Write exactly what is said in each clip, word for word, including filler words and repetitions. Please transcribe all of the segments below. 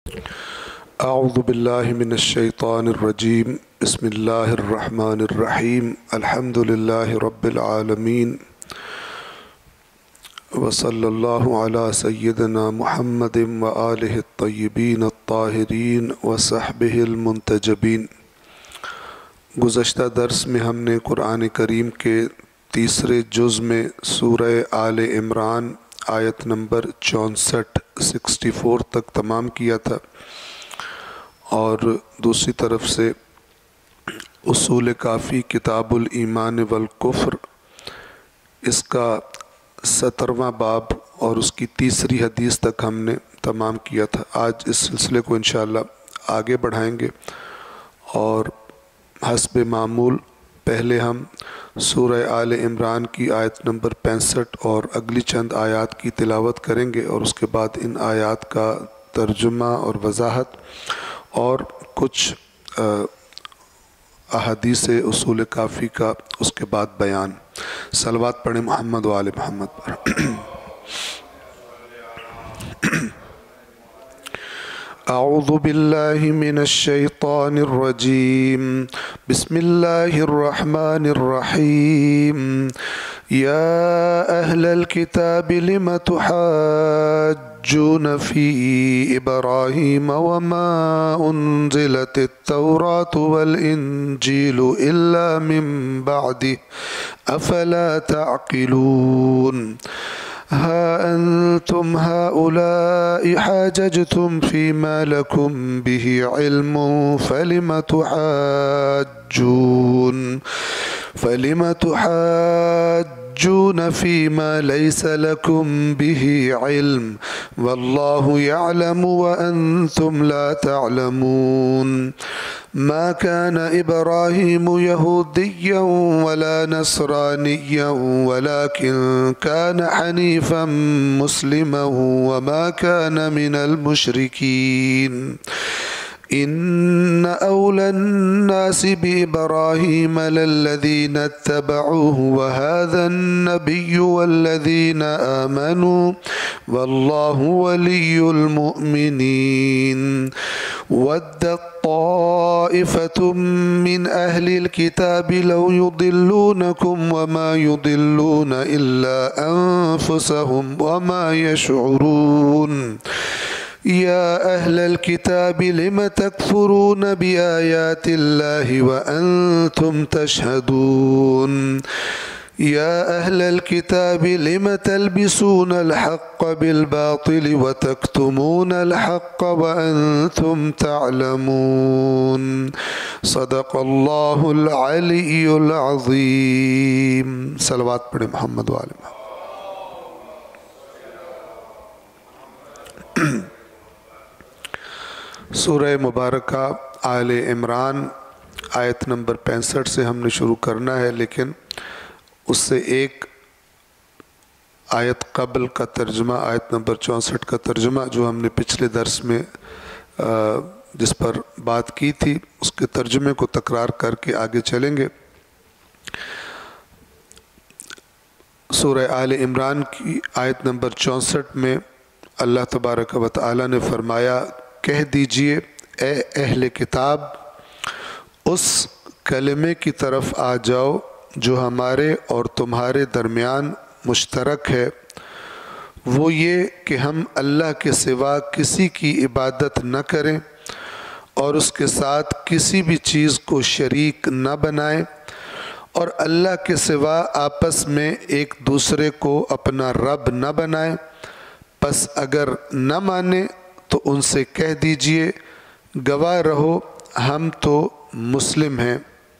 اعوذ باللہ من الشیطان الرجیم بسم اللہ الرحمن الرحیم الحمد للہ رب العالمین وصلی اللہ علی سیدنا محمد وآلہ الطیبین الطاہرین وصحبہ المنتجبین۔ گزشتہ درس میں ہم نے قرآن کریم کے تیسرے جز میں سورہ آل عمران آیت نمبر چونسٹھ سکسٹی فور تک تمام کیا تھا، اور دوسری طرف سے اصول کافی کتاب الایمان والکفر اس کا سترواں باب اور اس کی تیسری حدیث تک ہم نے تمام کیا تھا۔ آج اس سلسلے کو انشاءاللہ آگے بڑھائیں گے، اور حسب معمول پہلے ہم سورہ آل عمران کی آیت نمبر پینسٹھ اور اگلی چند آیات کی تلاوت کریں گے، اور اس کے بعد ان آیات کا ترجمہ اور وضاحت اور کچھ احادیث اصول کافی کا اس کے بعد بیان۔ صلوات پڑھیں محمد و آل محمد پر۔ اعوذ باللہ من الشیطان الرجیم بسم اللہ الرحمن الرحیم یا اہل الکتاب لم تحاجون فی ابراہیم وما انزلت التوراۃ والانجیل الا من بعدہ افلا تعقلون۔ ها أنتم هؤلاء حاججتم فيما لكم به علم فلم تحاجون فلم تحاجون فيما ليس لكم به علم والله يعلم وأنتم لا تعلمون۔ ما كان إبراهيم يهوديا ولا نصرانيا ولكن كان حنيفا مسلما وما كان من المشركين۔ إن أولى الناس بإبراهيم للذين اتبعوه وهذا النبي والذين آمنوا والله ولي المؤمنين۔ ودت طائفة من أهل الكتاب لو يضلونكم وما يضلون إلا أنفسهم وما يشعرون۔ يا أهل الكتاب لم تكفرون بآيات الله وأنتم تشهدون۔ يا أهل الكتاب لم تلبسون الحق بالباطل وتكتمون الحق وأنتم تعلمون۔ صدق الله العلي العظيم۔ صلوات پڑھیں محمد وآل محمد۔ سورہ مبارکہ آل عمران آیت نمبر پینسٹھ سے ہم نے شروع کرنا ہے، لیکن اس سے ایک آیت قبل کا ترجمہ، آیت نمبر چونسٹھ کا ترجمہ جو ہم نے پچھلے درس میں جس پر بات کی تھی، اس کے ترجمے کو تکرار کر کے آگے چلیں گے۔ سورہ آل عمران کی آیت نمبر چونسٹھ میں اللہ تبارک و تعالی نے فرمایا، کہہ دیجئے اے اہل کتاب، اس کلمے کی طرف آ جاؤ جو ہمارے اور تمہارے درمیان مشترک ہے، وہ یہ کہ ہم اللہ کے سوا کسی کی عبادت نہ کریں اور اس کے ساتھ کسی بھی چیز کو شریک نہ بنائیں، اور اللہ کے سوا آپس میں ایک دوسرے کو اپنا رب نہ بنائیں۔ پس اگر نہ مانیں تو ان سے کہہ دیجئے گواہ رہو ہم تو مسلم ہیں۔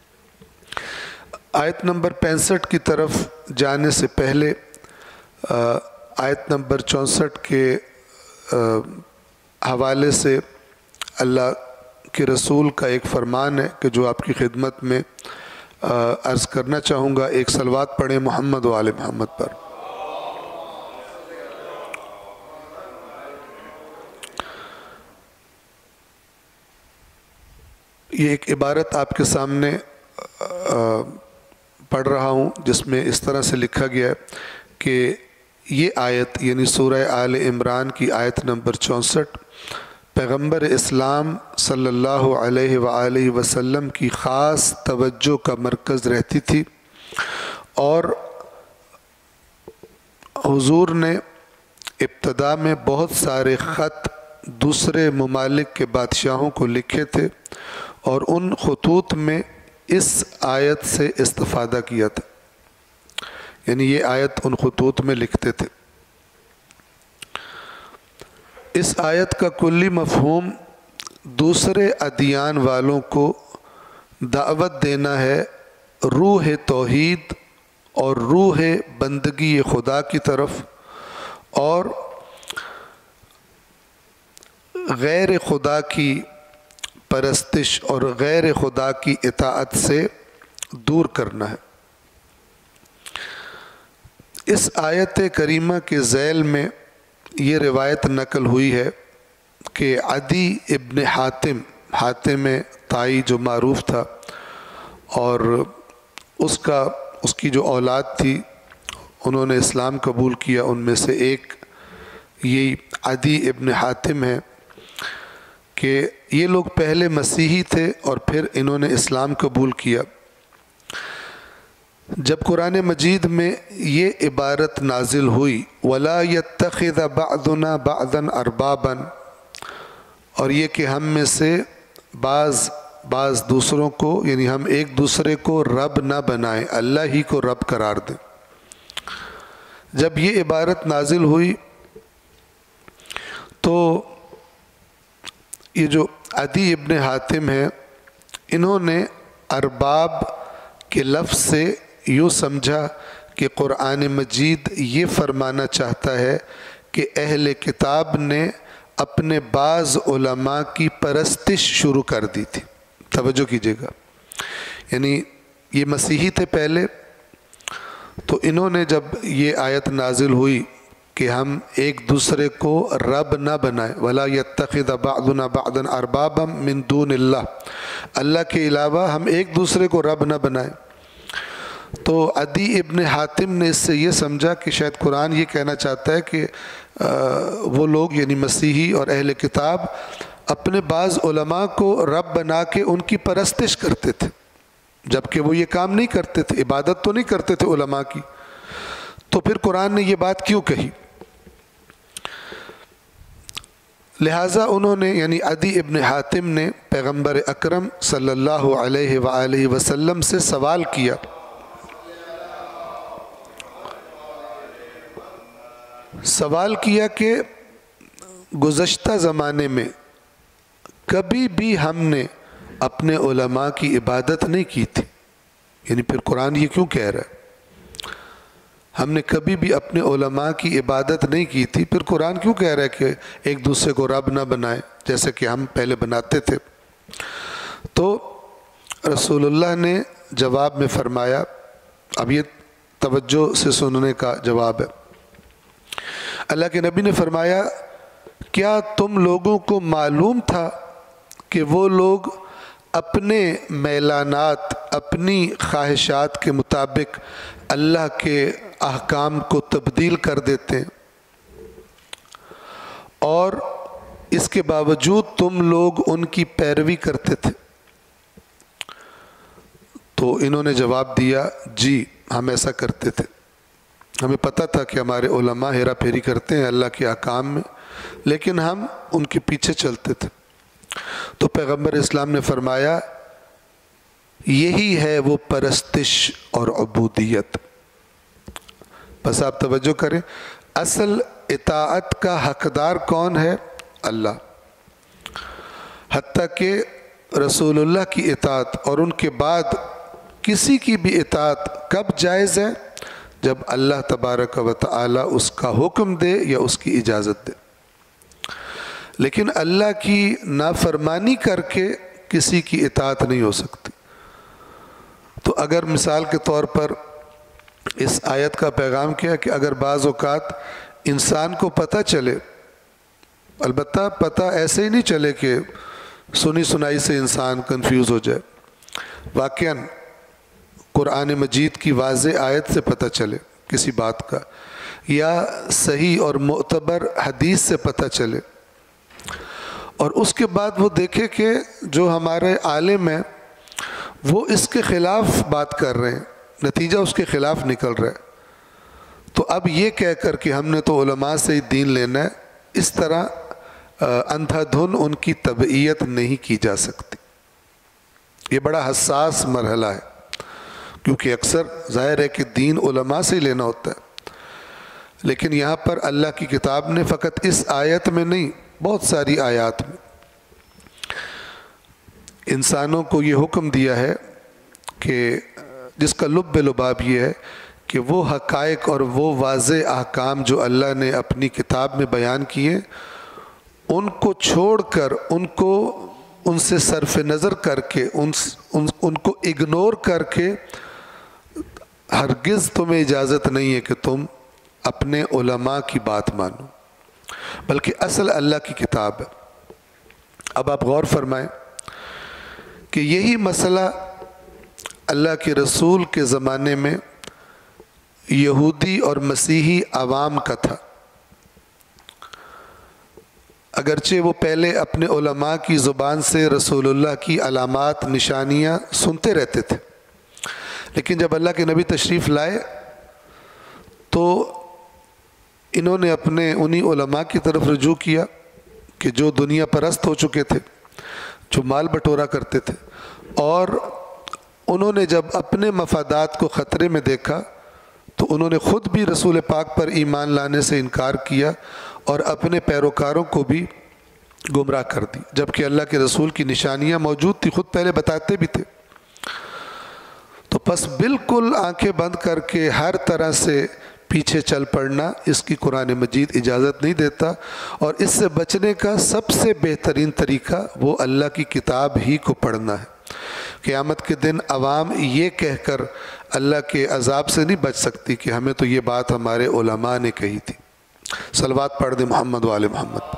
آیت نمبر پینسٹھ کی طرف جانے سے پہلے آیت نمبر چونسٹھ کے حوالے سے اللہ کے رسول کا ایک فرمان ہے کہ جو آپ کی خدمت میں عرض کرنا چاہوں گا۔ ایک صلوات پڑھیں محمد و آل محمد پر۔ یہ ایک عبارت آپ کے سامنے پڑھ رہا ہوں جس میں اس طرح سے لکھا گیا ہے کہ یہ آیت یعنی سورہ آل عمران کی آیت نمبر چونسٹھ پیغمبر اسلام صلی اللہ علیہ وآلہ وسلم کی خاص توجہ کا مرکز رہتی تھی، اور حضور نے ابتدا میں بہت سارے خط دوسرے ممالک کے بادشاہوں کو لکھے تھے، اور ان خطوط میں اس آیت سے استفادہ کیا تھا، یعنی یہ آیت ان خطوط میں لکھتے تھے۔ اس آیت کا کلی مفہوم دوسرے ادیان والوں کو دعوت دینا ہے روح توحید اور روح بندگی خدا کی طرف، اور غیر خدا کی پرستش اور غیر خدا کی اطاعت سے دور کرنا ہے۔ اس آیت کریمہ کے ذیل میں یہ روایت نقل ہوئی ہے کہ عدی ابن حاتم، حاتم طائی جو معروف تھا، اور اس کا اس کی جو اولاد تھی انہوں نے اسلام قبول کیا، ان میں سے ایک یہی عدی ابن حاتم ہے، کہ یہ لوگ پہلے مسیحی تھے اور پھر انہوں نے اسلام قبول کیا۔ جب قرآن مجید میں یہ عبارت نازل ہوئی وَلَا يَتَّخِذَ بَعْضُنَا بَعْضًا أَرْبَابًا، اور یہ کہ ہم میں سے بعض بعض دوسروں کو، یعنی ہم ایک دوسرے کو رب نہ بنائیں، اللہ ہی کو رب قرار دیں، جب یہ عبارت نازل ہوئی تو یہ جو عدی ابن حاتم ہے انہوں نے ارباب کے لفظ سے یوں سمجھا کہ قرآن مجید یہ فرمانا چاہتا ہے کہ اہل کتاب نے اپنے بعض علماء کی پرستش شروع کر دی تھی۔ توجہ کیجیے گا، یعنی یہ مسیحی تھے پہلے، تو انہوں نے جب یہ آیت نازل ہوئی کہ ہم ایک دوسرے کو رب نہ بنائیں، وَلَا يَتَّخِذَ بَعْضُنَا بَعْضًا أَرْبَابًا مِن دُونِ اللَّهِ، اللہ کے علاوہ ہم ایک دوسرے کو رب نہ بنائیں، تو عدی ابن حاتم نے اس سے یہ سمجھا کہ شاید قرآن یہ کہنا چاہتا ہے کہ وہ لوگ یعنی مسیحی اور اہل کتاب اپنے بعض علماء کو رب بنا کے ان کی پرستش کرتے تھے، جبکہ وہ یہ کام نہیں کرتے تھے، عبادت تو نہیں کرتے تھے علماء کی، تو پھر قرآن نے یہ بات کیوں کہی؟ لہٰذا انہوں نے یعنی عدی ابن حاتم نے پیغمبر اکرم صلی اللہ علیہ وآلہ وسلم سے سوال کیا، سوال کیا کہ گزشتہ زمانے میں کبھی بھی ہم نے اپنے علماء کی عبادت نہیں کی تھی، یعنی پھر قرآن یہ کیوں کہہ رہا ہے ہم نے کبھی بھی اپنے علماء کی عبادت نہیں کی تھی، پھر قرآن کیوں کہہ رہا ہے کہ ایک دوسرے کو رب نہ بنائیں جیسے کہ ہم پہلے بناتے تھے؟ تو رسول اللہ نے جواب میں فرمایا، اب یہ توجہ سے سننے کا جواب ہے، اللہ کے نبی نے فرمایا کیا تم لوگوں کو معلوم تھا کہ وہ لوگ اپنے میلانات، اپنی خواہشات کے مطابق اللہ کے احکام کو تبدیل کر دیتے ہیں، اور اس کے باوجود تم لوگ ان کی پیروی کرتے تھے؟ تو انہوں نے جواب دیا جی ہم ایسا کرتے تھے، ہمیں پتہ تھا کہ ہمارے علماء ہیرا پھیری کرتے ہیں اللہ کے احکام میں، لیکن ہم ان کے پیچھے چلتے تھے۔ تو پیغمبر اسلام نے فرمایا یہی ہے وہ پرستش اور عبودیت۔ بس آپ توجہ کریں، اصل اطاعت کا حقدار کون ہے؟ اللہ، حتیٰ کہ رسول اللہ کی اطاعت اور ان کے بعد کسی کی بھی اطاعت کب جائز ہے؟ جب اللہ تبارک و تعالی اس کا حکم دے یا اس کی اجازت دے، لیکن اللہ کی نافرمانی کر کے کسی کی اطاعت نہیں ہو سکتی۔ تو اگر مثال کے طور پر اس آیت کا پیغام کیا کہ اگر بعض اوقات انسان کو پتہ چلے، البتہ پتہ ایسے ہی نہیں چلے کہ سنی سنائی سے انسان کنفیوز ہو جائے، واقعاً قرآن مجید کی واضح آیت سے پتہ چلے کسی بات کا، یا صحیح اور معتبر حدیث سے پتہ چلے، اور اس کے بعد وہ دیکھے کہ جو ہمارے عالم ہیں وہ اس کے خلاف بات کر رہے ہیں، نتیجہ اس کے خلاف نکل رہا ہے، تو اب یہ کہہ کر کہ ہم نے تو علماء سے ہی دین لینا ہے، اس طرح اندھا دھن ان کی تبعیت نہیں کی جا سکتی۔ یہ بڑا حساس مرحلہ ہے، کیونکہ اکثر ظاہر ہے کہ دین علماء سے ہی لینا ہوتا ہے، لیکن یہاں پر اللہ کی کتاب نے فقط اس آیت میں نہیں، بہت ساری آیات میں انسانوں کو یہ حکم دیا ہے کہ جس کا لب لباب یہ ہے کہ وہ حقائق اور وہ واضح احکام جو اللہ نے اپنی کتاب میں بیان کیے ان کو چھوڑ کر، ان کو ان سے صرف نظر کر کے، ان ان, ان کو اگنور کر کے ہرگز تمہیں اجازت نہیں ہے کہ تم اپنے علماء کی بات مانو، بلکہ اصل اللہ کی کتاب ہے۔ اب آپ غور فرمائیں کہ یہی مسئلہ اللہ کے رسول کے زمانے میں یہودی اور مسیحی عوام کا تھا، اگرچہ وہ پہلے اپنے علماء کی زبان سے رسول اللہ کی علامات نشانیاں سنتے رہتے تھے، لیکن جب اللہ کے نبی تشریف لائے تو انہوں نے اپنے انہی علماء کی طرف رجوع کیا کہ جو دنیا پرست ہو چکے تھے، جو مال بٹورا کرتے تھے، اور انہوں نے جب اپنے مفادات کو خطرے میں دیکھا تو انہوں نے خود بھی رسول پاک پر ایمان لانے سے انکار کیا اور اپنے پیروکاروں کو بھی گمراہ کر دی، جبکہ اللہ کے رسول کی نشانیاں موجود تھی، خود پہلے بتاتے بھی تھے۔ تو پس بالکل آنکھیں بند کر کے ہر طرح سے پیچھے چل پڑنا اس کی قرآن مجید اجازت نہیں دیتا، اور اس سے بچنے کا سب سے بہترین طریقہ وہ اللہ کی کتاب ہی کو پڑھنا ہے۔ قیامت کے دن عوام یہ کہہ کر اللہ کے عذاب سے نہیں بچ سکتی کہ ہمیں تو یہ بات ہمارے علماء نے کہی تھی۔ صلوات پڑھ دیں محمد و آل محمد۔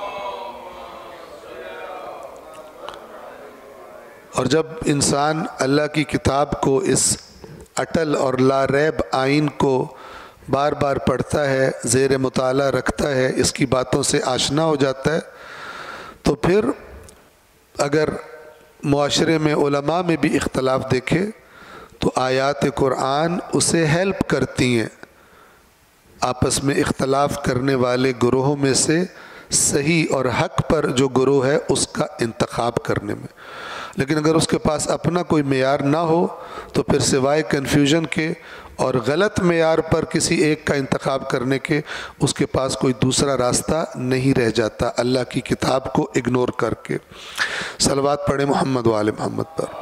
اور جب انسان اللہ کی کتاب کو، اس اٹل اور لا ریب آئین کو بار بار پڑھتا ہے، زیر مطالعہ رکھتا ہے، اس کی باتوں سے آشنا ہو جاتا ہے، تو پھر اگر معاشرے میں علماء میں بھی اختلاف دیکھے تو آیات قرآن اسے ہیلپ کرتی ہیں آپس میں اختلاف کرنے والے گروہوں میں سے صحیح اور حق پر جو گروہ ہے اس کا انتخاب کرنے میں۔ لیکن اگر اس کے پاس اپنا کوئی معیار نہ ہو تو پھر سوائے کنفیوژن کے اور غلط معیار پر کسی ایک کا انتخاب کرنے کے اس کے پاس کوئی دوسرا راستہ نہیں رہ جاتا اللہ کی کتاب کو اگنور کر کے۔ صلوات پڑھیں محمد و آل محمد پر۔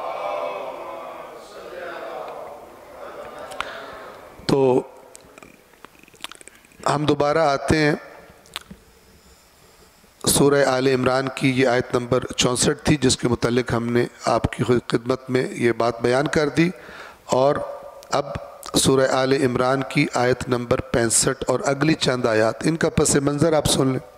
تو ہم دوبارہ آتے ہیں، سورہ آل عمران کی یہ آیت نمبر چونسٹھ تھی جس کے متعلق ہم نے آپ کی خدمت میں یہ بات بیان کر دی، اور اب سورہ آل عمران کی آیت نمبر پینسٹھ اور اگلی چند آیات، ان کا پس منظر آپ سن لیں۔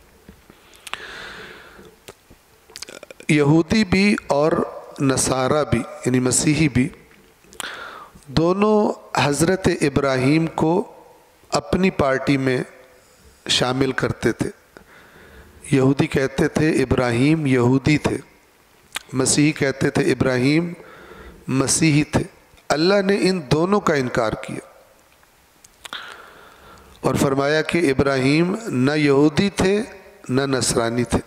یہودی بھی اور نصارہ بھی یعنی مسیحی بھی دونوں حضرت ابراہیم کو اپنی پارٹی میں شامل کرتے تھے۔ یہودی کہتے تھے ابراہیم یہودی تھے، مسیحی کہتے تھے ابراہیم مسیحی تھے۔ اللہ نے ان دونوں کا انکار کیا اور فرمایا کہ ابراہیم نہ یہودی تھے نہ نصرانی تھے،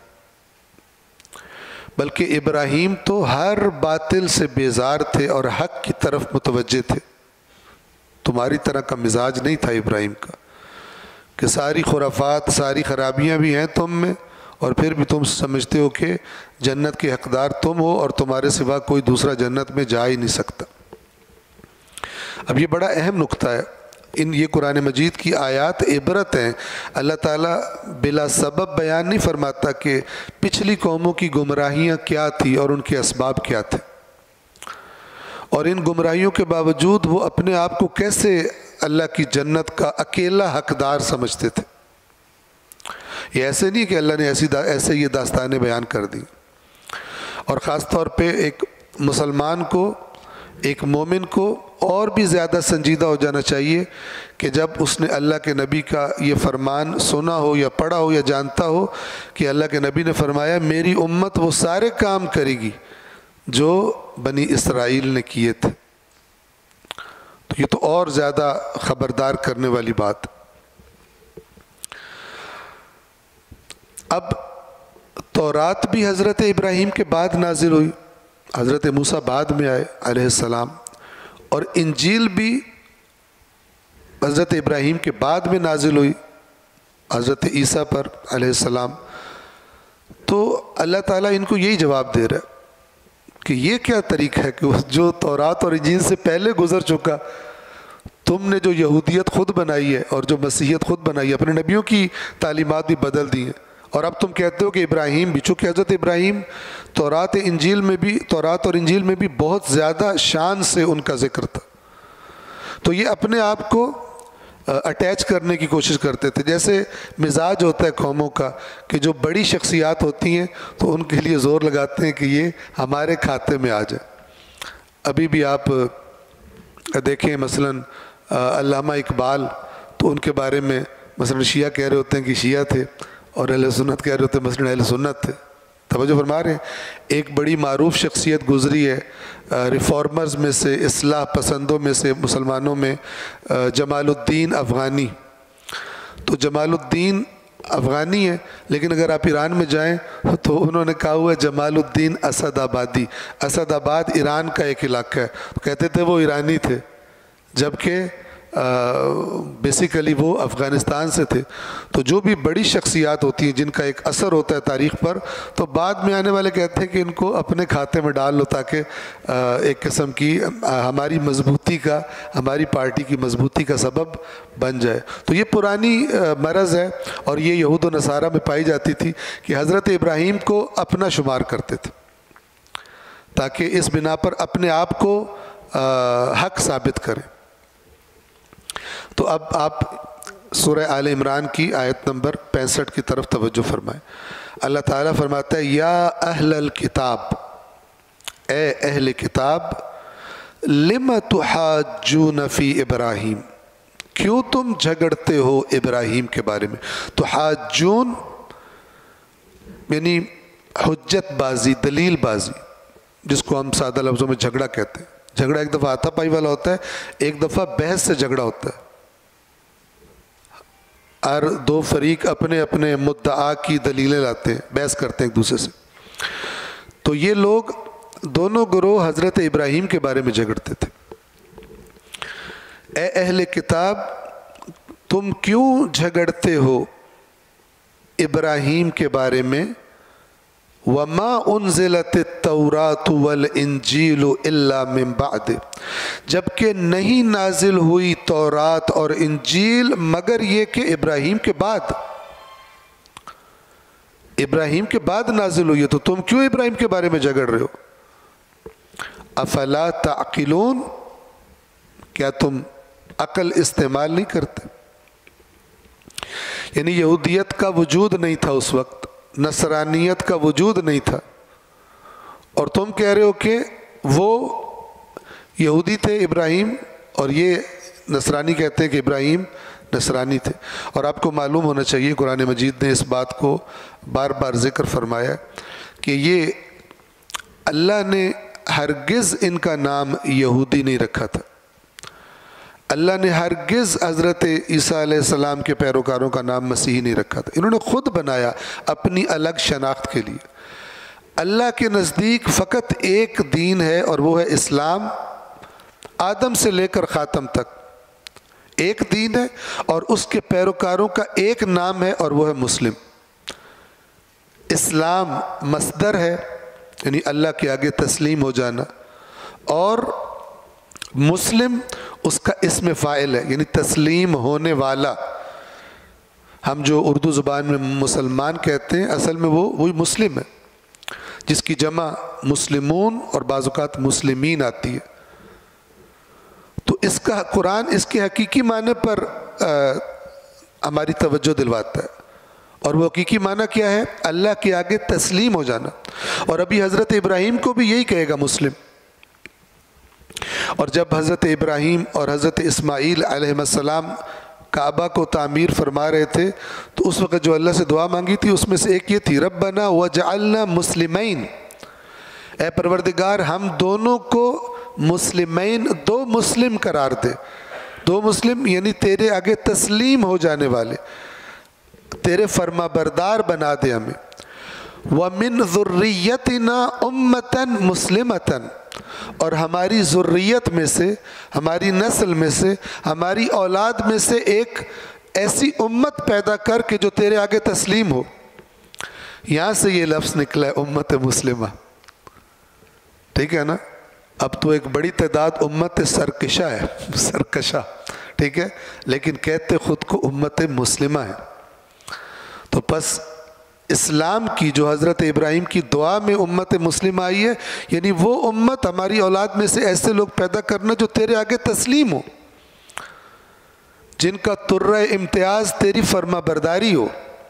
بلکہ ابراہیم تو ہر باطل سے بیزار تھے اور حق کی طرف متوجہ تھے۔ تمہاری طرح کا مزاج نہیں تھا ابراہیم کا کہ ساری خرافات، ساری خرابیاں بھی ہیں تم میں، اور پھر بھی تم سمجھتے ہو کہ جنت کے حقدار تم ہو اور تمہارے سوا کوئی دوسرا جنت میں جا ہی نہیں سکتا۔ اب یہ بڑا اہم نقطہ ہے، ان یہ قرآن مجید کی آیات عبرت ہیں۔ اللہ تعالیٰ بلا سبب بیان نہیں فرماتا کہ پچھلی قوموں کی گمراہیاں کیا تھی اور ان کے اسباب کیا تھے، اور ان گمراہیوں کے باوجود وہ اپنے آپ کو کیسے اللہ کی جنت کا اکیلا حقدار سمجھتے تھے۔ یہ ایسے نہیں کہ اللہ نے ایسی دا ایسے یہ داستانیں بیان کر دی، اور خاص طور پہ ایک مسلمان کو ایک مومن کو اور بھی زیادہ سنجیدہ ہو جانا چاہیے کہ جب اس نے اللہ کے نبی کا یہ فرمان سنا ہو یا پڑھا ہو یا جانتا ہو کہ اللہ کے نبی نے فرمایا میری امت وہ سارے کام کرے گی جو بنی اسرائیل نے کیے تھے، تو یہ تو اور زیادہ خبردار کرنے والی بات۔ اب تورات بھی حضرت ابراہیم کے بعد نازل ہوئی، حضرت موسیٰ بعد میں آئے علیہ السلام، اور انجیل بھی حضرت ابراہیم کے بعد میں نازل ہوئی حضرت عیسیٰ پر علیہ السلام۔ تو اللہ تعالیٰ ان کو یہی جواب دے رہا ہے کہ یہ کیا طریقہ ہے کہ جو تورات اور انجیل سے پہلے گزر چکا، تم نے جو یہودیت خود بنائی ہے اور جو مسیحیت خود بنائی ہے، اپنے نبیوں کی تعلیمات بھی بدل دی ہیں، اور اب تم کہتے ہو کہ ابراہیم بھی، چونکہ حضرت ابراہیم تورات انجیل میں بھی تورات اور انجیل میں بھی بہت زیادہ شان سے ان کا ذکر تھا، تو یہ اپنے آپ کو اٹیچ کرنے کی کوشش کرتے تھے۔ جیسے مزاج ہوتا ہے قوموں کا کہ جو بڑی شخصیات ہوتی ہیں تو ان کے لیے زور لگاتے ہیں کہ یہ ہمارے کھاتے میں آ جائے۔ ابھی بھی آپ دیکھیں مثلاً علامہ اقبال، تو ان کے بارے میں مثلاً شیعہ کہہ رہے ہوتے ہیں کہ شیعہ تھے، اور اہل سنت کہہ رہے ہوتے ہیں مثلاً اہل سنت تھے۔ توجہ فرما رہے ہیں؟ ایک بڑی معروف شخصیت گزری ہے ریفارمرز میں سے، اصلاح پسندوں میں سے مسلمانوں میں، جمال الدین افغانی۔ تو جمال الدین افغانی ہے، لیکن اگر آپ ایران میں جائیں تو انہوں نے کہا ہوا ہے جمال الدین اسد آبادی۔ اسد آباد ایران کا ایک علاقہ ہے، کہتے تھے وہ ایرانی تھے، جبکہ بیسیکلی وہ افغانستان سے تھے۔ تو جو بھی بڑی شخصیات ہوتی ہیں جن کا ایک اثر ہوتا ہے تاریخ پر، تو بعد میں آنے والے کہتے ہیں کہ ان کو اپنے کھاتے میں ڈال لو تاکہ ایک قسم کی ہماری مضبوطی کا ہماری پارٹی کی مضبوطی کا سبب بن جائے۔ تو یہ پرانی مرض ہے، اور یہ یہود و نصارہ میں پائی جاتی تھی کہ حضرت ابراہیم کو اپنا شمار کرتے تھے تاکہ اس بنا پر اپنے آپ کو حق ثابت کریں۔ تو اب آپ سورہ آل عمران کی آیت نمبر پینسٹھ کی طرف توجہ فرمائیں۔ اللہ تعالیٰ فرماتا ہے یا اہل الکتاب، اے اہل کتاب، لم تحاجون فی ابراہیم، کیوں تم جھگڑتے ہو ابراہیم کے بارے میں۔ تحاجون یعنی حجت بازی، دلیل بازی، جس کو ہم سادہ لفظوں میں جھگڑا کہتے ہیں۔ جھگڑا ایک دفعہ ہاتھا پائی والا ہوتا ہے، ایک دفعہ بحث سے جھگڑا ہوتا ہے۔ ہر دو فریق اپنے اپنے مدعا کی دلیلیں لاتے ہیں، بحث کرتے ہیں ایک دوسرے سے۔ تو یہ لوگ دونوں گروہ حضرت ابراہیم کے بارے میں جھگڑتے تھے۔ اے اہل کتاب، تم کیوں جھگڑتے ہو ابراہیم کے بارے میں؟ وَمَا أُنزِلَتِ التَّوْرَاةُ وَالْإِنجِيلُ إِلَّا مِن بَعْدِ، جبکہ نہیں نازل ہوئی تورات اور انجیل مگر یہ کہ ابراہیم کے بعد ابراہیم کے بعد نازل ہوئی ہے، تو تم کیوں ابراہیم کے بارے میں جھگڑ رہے ہو؟ افلا تعقلون، کیا تم عقل استعمال نہیں کرتے؟ یعنی یہودیت کا وجود نہیں تھا اس وقت، نصرانیت کا وجود نہیں تھا، اور تم کہہ رہے ہو کہ وہ یہودی تھے ابراہیم، اور یہ نصرانی کہتے ہیں کہ ابراہیم نصرانی تھے۔ اور آپ کو معلوم ہونا چاہیے قرآن مجید نے اس بات کو بار بار ذکر فرمایا کہ یہ اللہ نے ہرگز ان کا نام یہودی نہیں رکھا تھا، اللہ نے ہرگز حضرت عیسیٰ علیہ السلام کے پیروکاروں کا نام مسیحی نہیں رکھا تھا، انہوں نے خود بنایا اپنی الگ شناخت کے لیے۔ اللہ کے نزدیک فقط ایک دین ہے اور وہ ہے اسلام، آدم سے لے کر خاتم تک ایک دین ہے، اور اس کے پیروکاروں کا ایک نام ہے اور وہ ہے مسلم۔ اسلام مصدر ہے، یعنی اللہ کے آگے تسلیم ہو جانا، اور مسلم اس کا اسم فاعل ہے، یعنی تسلیم ہونے والا۔ ہم جو اردو زبان میں مسلمان کہتے ہیں، اصل میں وہ وہی مسلم ہے، جس کی جمع مسلمون اور بعض اوقات مسلمین آتی ہے۔ تو اس کا قرآن اس کے حقیقی معنی پر ہماری توجہ دلواتا ہے، اور وہ حقیقی معنی کیا ہے؟ اللہ کے آگے تسلیم ہو جانا۔ اور ابھی حضرت ابراہیم کو بھی یہی کہے گا مسلم۔ اور جب حضرت ابراہیم اور حضرت اسماعیل علیہ السلام کعبہ کو تعمیر فرما رہے تھے تو اس وقت جو اللہ سے دعا مانگی تھی اس میں سے ایک یہ تھی، ربنا وجعلنا مسلمین، اے پروردگار ہم دونوں کو مسلمین، دو مسلم قرار دے. دو مسلم یعنی تیرے آگے تسلیم ہو جانے والے، تیرے فرما بردار بنا دے ہمیں. وَمِن ذُرِّيَّتِنَا أُمَّةً مُسْلِمَةً، اور ہماری ذریت میں سے، ہماری نسل میں سے، ہماری اولاد میں سے ایک ایسی امت پیدا کر کے جو تیرے آگے تسلیم ہو. یہاں سے یہ لفظ نکلا ہے امت مسلمہ. ٹھیک ہے نا؟ اب تو ایک بڑی تعداد امت سرکشہ ہے، سرکشہ، ٹھیک ہے، لیکن کہتے خود کو امت مسلمہ ہے. تو پس اسلام کی جو حضرت ابراہیم کی دعا میں امت مسلمہ آئی ہے، یعنی وہ امت ہماری اولاد میں سے ایسے لوگ پیدا کرنا جو تیرے آگے تسلیم ہو، جن کا ترہ امتیاز تیری فرما برداری ہو.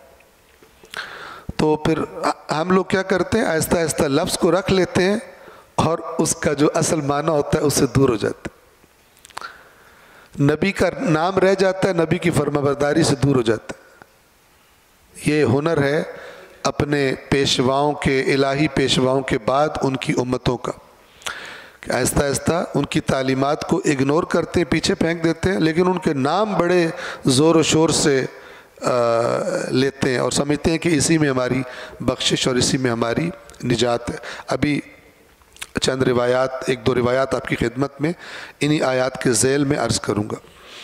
تو پھر ہم لوگ کیا کرتے ہیں، آہستہ آہستہ لفظ کو رکھ لیتے ہیں اور اس کا جو اصل معنی ہوتا ہے اس سے دور ہو جاتے ہیں. نبی کا نام رہ جاتا ہے، نبی کی فرما برداری سے دور ہو جاتا ہے. یہ ہنر ہے اپنے پیشواؤں کے، الہی پیشواؤں کے بعد ان کی امتوں کا، کہ آہستہ آہستہ ان کی تعلیمات کو اگنور کرتے ہیں، پیچھے پھینک دیتے ہیں، لیکن ان کے نام بڑے زور و شور سے لیتے ہیں اور سمجھتے ہیں کہ اسی میں ہماری بخشش اور اسی میں ہماری نجات ہے. ابھی چند روایات، ایک دو روایات آپ کی خدمت میں انہی آیات کے ذیل میں عرض کروں گا.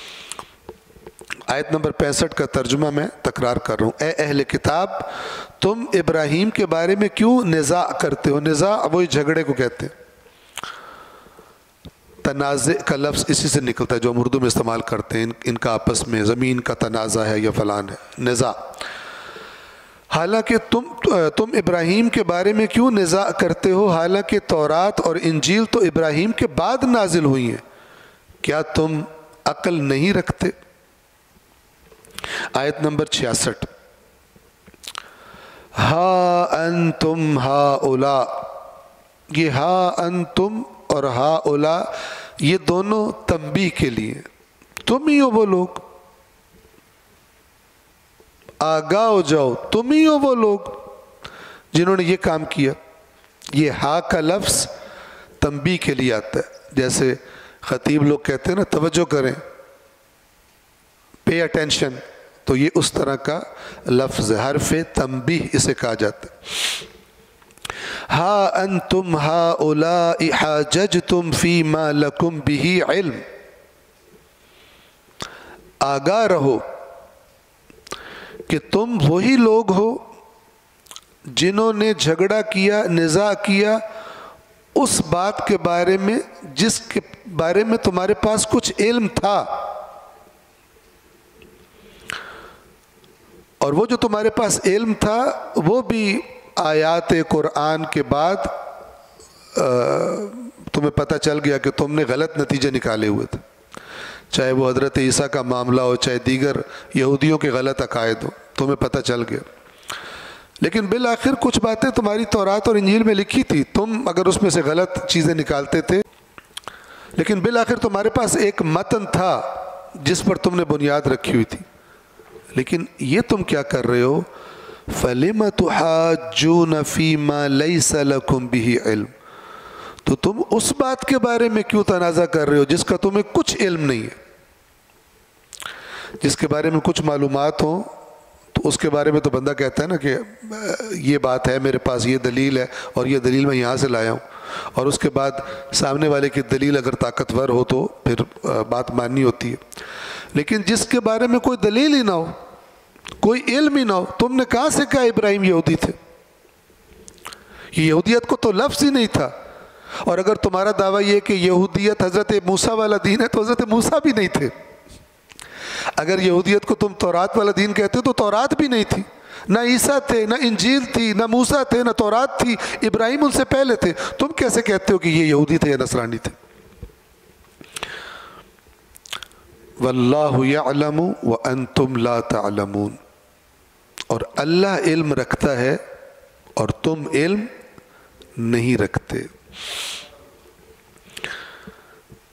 آیت نمبر پینسٹھ کا ترجمہ میں تکرار کر رہا ہوں. اے اہل کتاب، تم ابراہیم کے بارے میں کیوں نزاع کرتے ہو؟ نزاع وہی جھگڑے کو کہتے ہیں. تنازع کا لفظ اسی سے نکلتا ہے جو ہم اردو میں استعمال کرتے ہیں، ان کا آپس میں زمین کا تنازع ہے یا فلان ہے، نزاع. حالانکہ تم تم ابراہیم کے بارے میں کیوں نزاع کرتے ہو، حالانکہ تورات اور انجیل تو ابراہیم کے بعد نازل ہوئی ہیں، کیا تم عقل نہیں رکھتے؟ آیت نمبر چھیاسٹھ. ہا انتم ہا اولا، یہ ہا انتم اور ہا اولا یہ دونوں تنبیہ کے لیے. تم ہی ہو وہ لوگ، آگاہ ہو جاؤ، تم ہی ہو وہ لوگ جنہوں نے یہ کام کیا. یہ ہا کا لفظ تنبیہ کے لیے آتا ہے، جیسے خطیب لوگ کہتے ہیں نا توجہ کریں، پے اٹینشن، تو یہ اس طرح کا لفظ حرف تنبیہ اسے کہا جاتا ہے. ہا انتم ہؤلاء حاججتم فیما لکم بہ علم، آگاہ رہو کہ تم وہی لوگ ہو جنہوں نے جھگڑا کیا، نزاع کیا اس بات کے بارے میں جس کے بارے میں تمہارے پاس کچھ علم تھا، اور وہ جو تمہارے پاس علم تھا وہ بھی آیات قرآن کے بعد تمہیں پتہ چل گیا کہ تم نے غلط نتیجے نکالے ہوئے تھے، چاہے وہ حضرت عیسیٰ کا معاملہ ہو، چاہے دیگر یہودیوں کے غلط عقائد ہو، تمہیں پتہ چل گیا. لیکن بالآخر کچھ باتیں تمہاری تورات اور انجیل میں لکھی تھی، تم اگر اس میں سے غلط چیزیں نکالتے تھے، لیکن بالآخر تمہارے پاس ایک متن تھا جس پر تم نے بنیاد رکھی ہوئی تھی. لیکن یہ تم کیا کر رہے ہو؟ فَلِمَ تُحَاجُّونَ فِي مَا لَيْسَ لَكُمْ بِهِ علم، تو تم اس بات کے بارے میں کیوں تنازع کر رہے ہو جس کا تمہیں کچھ علم نہیں ہے. جس کے بارے میں کچھ معلومات ہوں تو اس کے بارے میں تو بندہ کہتا ہے نا کہ یہ بات ہے میرے پاس، یہ دلیل ہے اور یہ دلیل میں یہاں سے لایا ہوں، اور اس کے بعد سامنے والے کی دلیل اگر طاقتور ہو تو پھر بات ماننی ہوتی ہے. لیکن جس کے بارے میں کوئی دلیل ہی نہ ہو، کوئی علم ہی نہ ہو، تم نے کہاں سے کہا ابراہیم یہودی تھے؟ یہ یہودیت کو تو لفظ ہی نہیں تھا. اور اگر تمہارا دعویٰ یہ کہ یہودیت حضرت موسیٰ والا دین ہے تو حضرت موسیٰ بھی نہیں تھے. اگر یہودیت کو تم تورات والا دین کہتے ہو تو تورات بھی نہیں تھی، نہ عیسیٰ تھے، نہ انجیل تھی، نہ موسیٰ تھے، نہ تورات تھی، ابراہیم ان سے پہلے تھے. تم کیسے کہتے ہو کہ یہ یہودی تھے یا نصرانی تھے؟ واللہ یعلم وانتم لا تعلمون، اور اللہ علم رکھتا ہے اور تم علم نہیں رکھتے.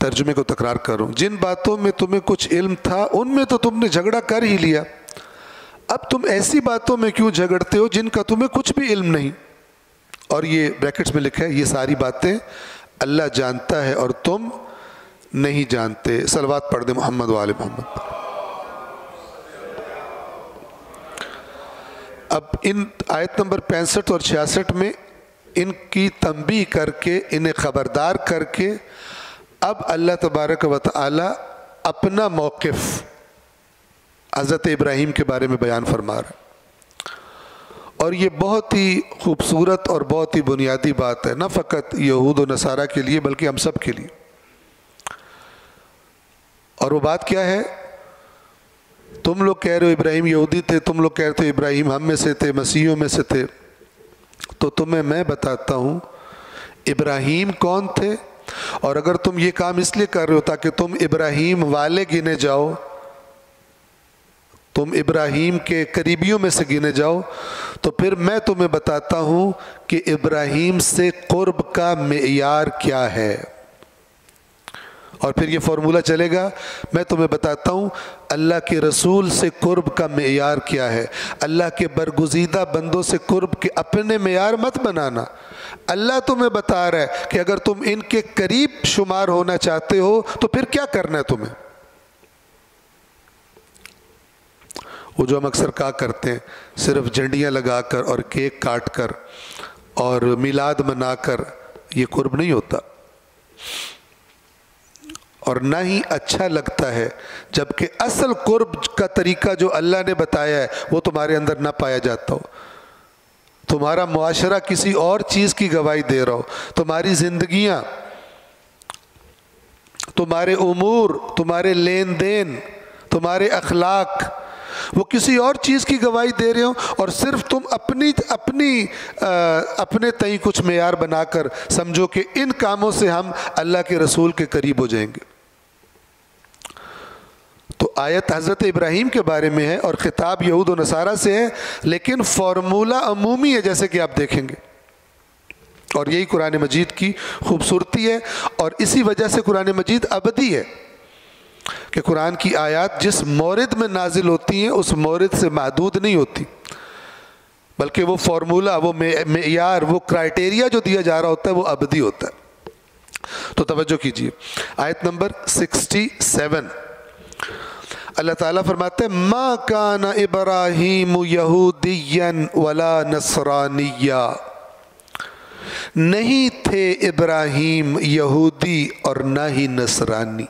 ترجمے کو تکرار کر رہا ہوں، جن باتوں میں تمہیں کچھ علم تھا ان میں تو تم نے جھگڑا کر ہی لیا، اب تم ایسی باتوں میں کیوں جھگڑتے ہو جن کا تمہیں کچھ بھی علم نہیں۔ اور یہ بریکٹس میں لکھا ہے یہ ساری باتیں اللہ جانتا ہے اور تم نہیں جانتے۔ صلوات پڑھ دیں محمد و آل محمد۔ اب ان آیت نمبر پینسٹھ اور چھیاسٹھ میں ان کی تنبیہ کر کے انہیں خبردار کر کے اب اللہ تبارک و تعالی اپنا موقف حضرت ابراہیم کے بارے میں بیان فرما رہا ہے، اور یہ بہت ہی خوبصورت اور بہت ہی بنیادی بات ہے، نہ فقط یہود و نصارہ کے لیے بلکہ ہم سب کے لیے۔ اور وہ بات کیا ہے؟ تم لوگ کہہ رہے ہو ابراہیم یہودی تھے، تم لوگ کہتے ہو ابراہیم ہم میں سے تھے، مسیحیوں میں سے تھے، تو تمہیں میں بتاتا ہوں ابراہیم کون تھے، اور اگر تم یہ کام اس لیے کر رہے ہو تاکہ تم ابراہیم والے گنے جاؤ، تم ابراہیم کے قریبیوں میں سے گنے جاؤ، تو پھر میں تمہیں بتاتا ہوں کہ ابراہیم سے قرب کا معیار کیا ہے، اور پھر یہ فارمولہ چلے گا۔ میں تمہیں بتاتا ہوں اللہ کے رسول سے قرب کا معیار کیا ہے۔ اللہ کے برگزیدہ بندوں سے قرب کے اپنے معیار مت بنانا، اللہ تمہیں بتا رہا ہے کہ اگر تم ان کے قریب شمار ہونا چاہتے ہو تو پھر کیا کرنا ہے تمہیں۔ وہ جو ہم اکثر کہا کرتے ہیں صرف جھنڈیاں لگا کر اور کیک کاٹ کر اور میلاد منا کر یہ قرب نہیں ہوتا، اور نہ ہی اچھا لگتا ہے جبکہ اصل قرب کا طریقہ جو اللہ نے بتایا ہے وہ تمہارے اندر نہ پایا جاتا ہو، تمہارا معاشرہ کسی اور چیز کی گواہی دے رہا ہو، تمہاری زندگیاں، تمہارے امور، تمہارے لین دین، تمہارے اخلاق وہ کسی اور چیز کی گواہی دے رہے ہو، اور صرف تم اپنی اپنی اپنے تئیں کچھ معیار بنا کر سمجھو کہ ان کاموں سے ہم اللہ کے رسول کے قریب ہو جائیں گے۔ تو آیت حضرت ابراہیم کے بارے میں ہے اور خطاب یہود و نصارہ سے ہے، لیکن فارمولہ عمومی ہے جیسے کہ آپ دیکھیں گے، اور یہی قرآن مجید کی خوبصورتی ہے، اور اسی وجہ سے قرآن مجید ابدی ہے کہ قرآن کی آیات جس مورد میں نازل ہوتی ہیں اس مورد سے محدود نہیں ہوتی، بلکہ وہ فارمولہ، وہ معیار، وہ کرائٹیریا جو دیا جا رہا ہوتا ہے وہ ابدی ہوتا ہے۔ تو توجہ کیجیے آیت نمبر سکسٹی سیون، اللہ تعالیٰ فرماتے ہیں ما کان ابراہیم یہودیا ولا نصرانیا، نہیں تھے ابراہیم یہودی اور نہ ہی نصرانی،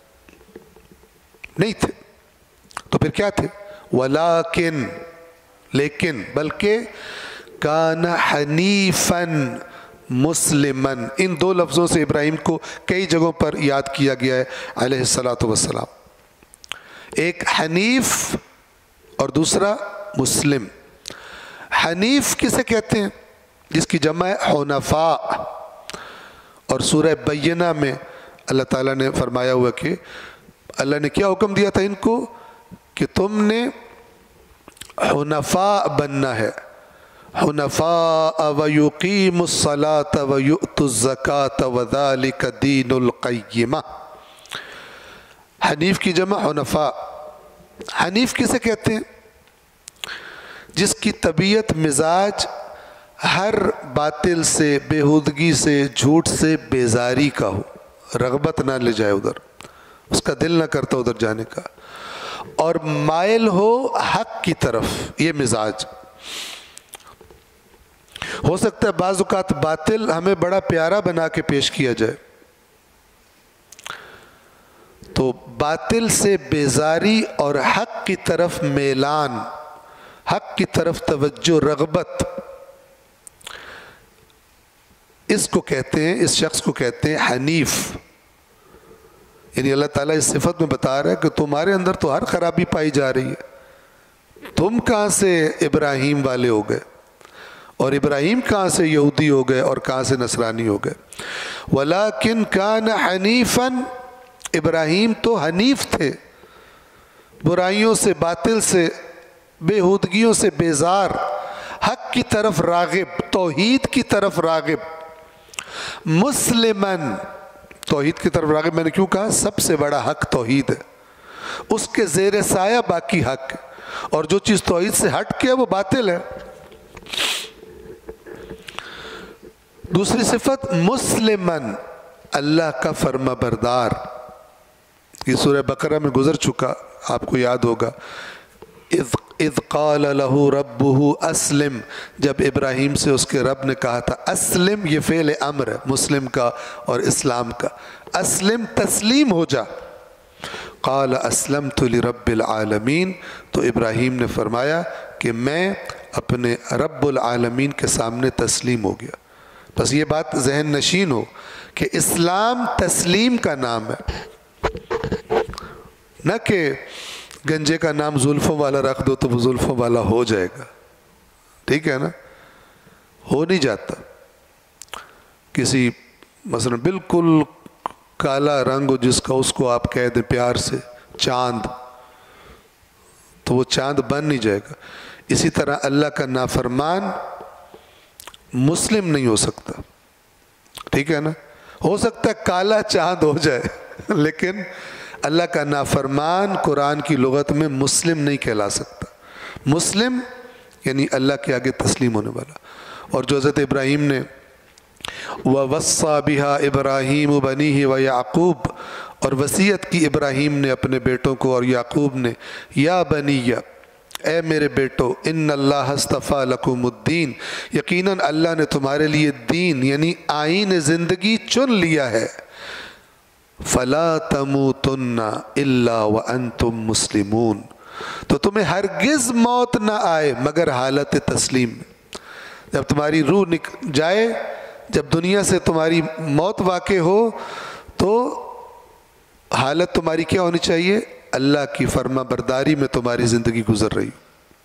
نہیں تھے، تو پھر کیا تھے؟ ولیکن، لیکن، بلکہ کان حنیفا مسلما، ان دو لفظوں سے ابراہیم کو کئی جگہوں پر یاد کیا گیا ہے علیہ الصلاۃ والسلام، ایک حنیف اور دوسرا مسلم۔ حنیف کسے کہتے ہیں؟ جس کی جمع ہے حنفاء، اور سورہ بینہ میں اللہ تعالیٰ نے فرمایا ہوا کہ اللہ نے کیا حکم دیا تھا ان کو کہ تم نے حنفاء بننا ہے، حنفاء ویقیموا الصلاۃ ویؤتوا الزکاۃ وذلک دین القیمہ۔ حنیف کی جمع حنفاء۔ حنیف کسے کہتے ہیں؟ جس کی طبیعت مزاج ہر باطل سے، بیہودگی سے، جھوٹ سے بیزاری کا ہو، رغبت نہ لے جائے ادھر، اس کا دل نہ کرتا ادھر جانے کا، اور مائل ہو حق کی طرف، یہ مزاج۔ ہو سکتا ہے بعض اوقات باطل ہمیں بڑا پیارا بنا کے پیش کیا جائے، تو باطل سے بیزاری اور حق کی طرف میلان، حق کی طرف توجہ، رغبت، اس کو کہتے ہیں، اس شخص کو کہتے ہیں حنیف۔ یعنی اللہ تعالیٰ اس صفت میں بتا رہا ہے کہ تمہارے اندر تو ہر خرابی پائی جا رہی ہے، تم کہاں سے ابراہیم والے ہو گئے، اور ابراہیم کہاں سے یہودی ہو گئے اور کہاں سے نصرانی ہو گئے۔ ولیکن کان حنیفا، ابراہیم تو حنیف تھے، برائیوں سے، باطل سے، بیہودگیوں سے بیزار، حق کی طرف راغب، توحید کی طرف راغب، مسلمن، توحید کی طرف راغب. میں نے کیوں کہا؟ سب سے بڑا حق توحید ہے، اس کے زیر سایہ باقی حق ہے، اور جو چیز توحید سے ہٹ کے ہے وہ باطل ہے. دوسری صفت مسلمن، اللہ کا فرما بردار. یہ سورہ بقرہ میں گزر چکا، آپ کو یاد ہوگا. اذ اذ قال له ربه اسلم، جب ابراہیم سے اس کے رب نے کہا تھا. اسلم یہ فعل امر ہے، مسلم کا اور اسلام کا. اسلم تسلیم ہو جا. قال اسلمت لرب العالمین، تو ابراہیم نے فرمایا کہ میں اپنے رب العالمین کے سامنے تسلیم ہو گیا. بس یہ بات ذہن نشین ہو کہ اسلام تسلیم کا نام ہے، نہ کہ گنجے کا نام زلفوں والا رکھ دو تو وہ زلفوں والا ہو جائے گا. ٹھیک ہے نا؟ ہو نہیں جاتا. کسی مثلا بالکل کالا رنگ ہو جس کا، اس کو آپ کہہ دیں پیار سے چاند، تو وہ چاند بن نہیں جائے گا. اسی طرح اللہ کا نافرمان مسلم نہیں ہو سکتا. ٹھیک ہے نا؟ ہو سکتا ہے کالا چاند ہو جائے لیکن اللہ کا نافرمان قرآن کی لغت میں مسلم نہیں کہلا سکتا. مسلم یعنی اللہ کے آگے تسلیم ہونے والا. اور جو حضرت ابراہیم نے وَوَصَّى بِهَا إِبْرَاهِيمُ بَنِيهِ وَيَعْقُوب، اور وصیت کی ابراہیم نے اپنے بیٹوں کو اور یعقوب نے، یا بنیّ، اے میرے بیٹو، ان اللہ اصطفیٰ لکم الدین، یقیناً اللہ نے تمہارے لیے دین یعنی آئین زندگی چن لیا ہے. فلا تموتن الا وانتم مسلمون، تو تمہیں ہرگز موت نہ آئے مگر حالت تسلیم میں. جب تمہاری روح نک جائے، جب دنیا سے تمہاری موت واقع ہو، تو حالت تمہاری کیا ہونی چاہیے؟ اللہ کی فرما برداری میں تمہاری زندگی گزر رہی.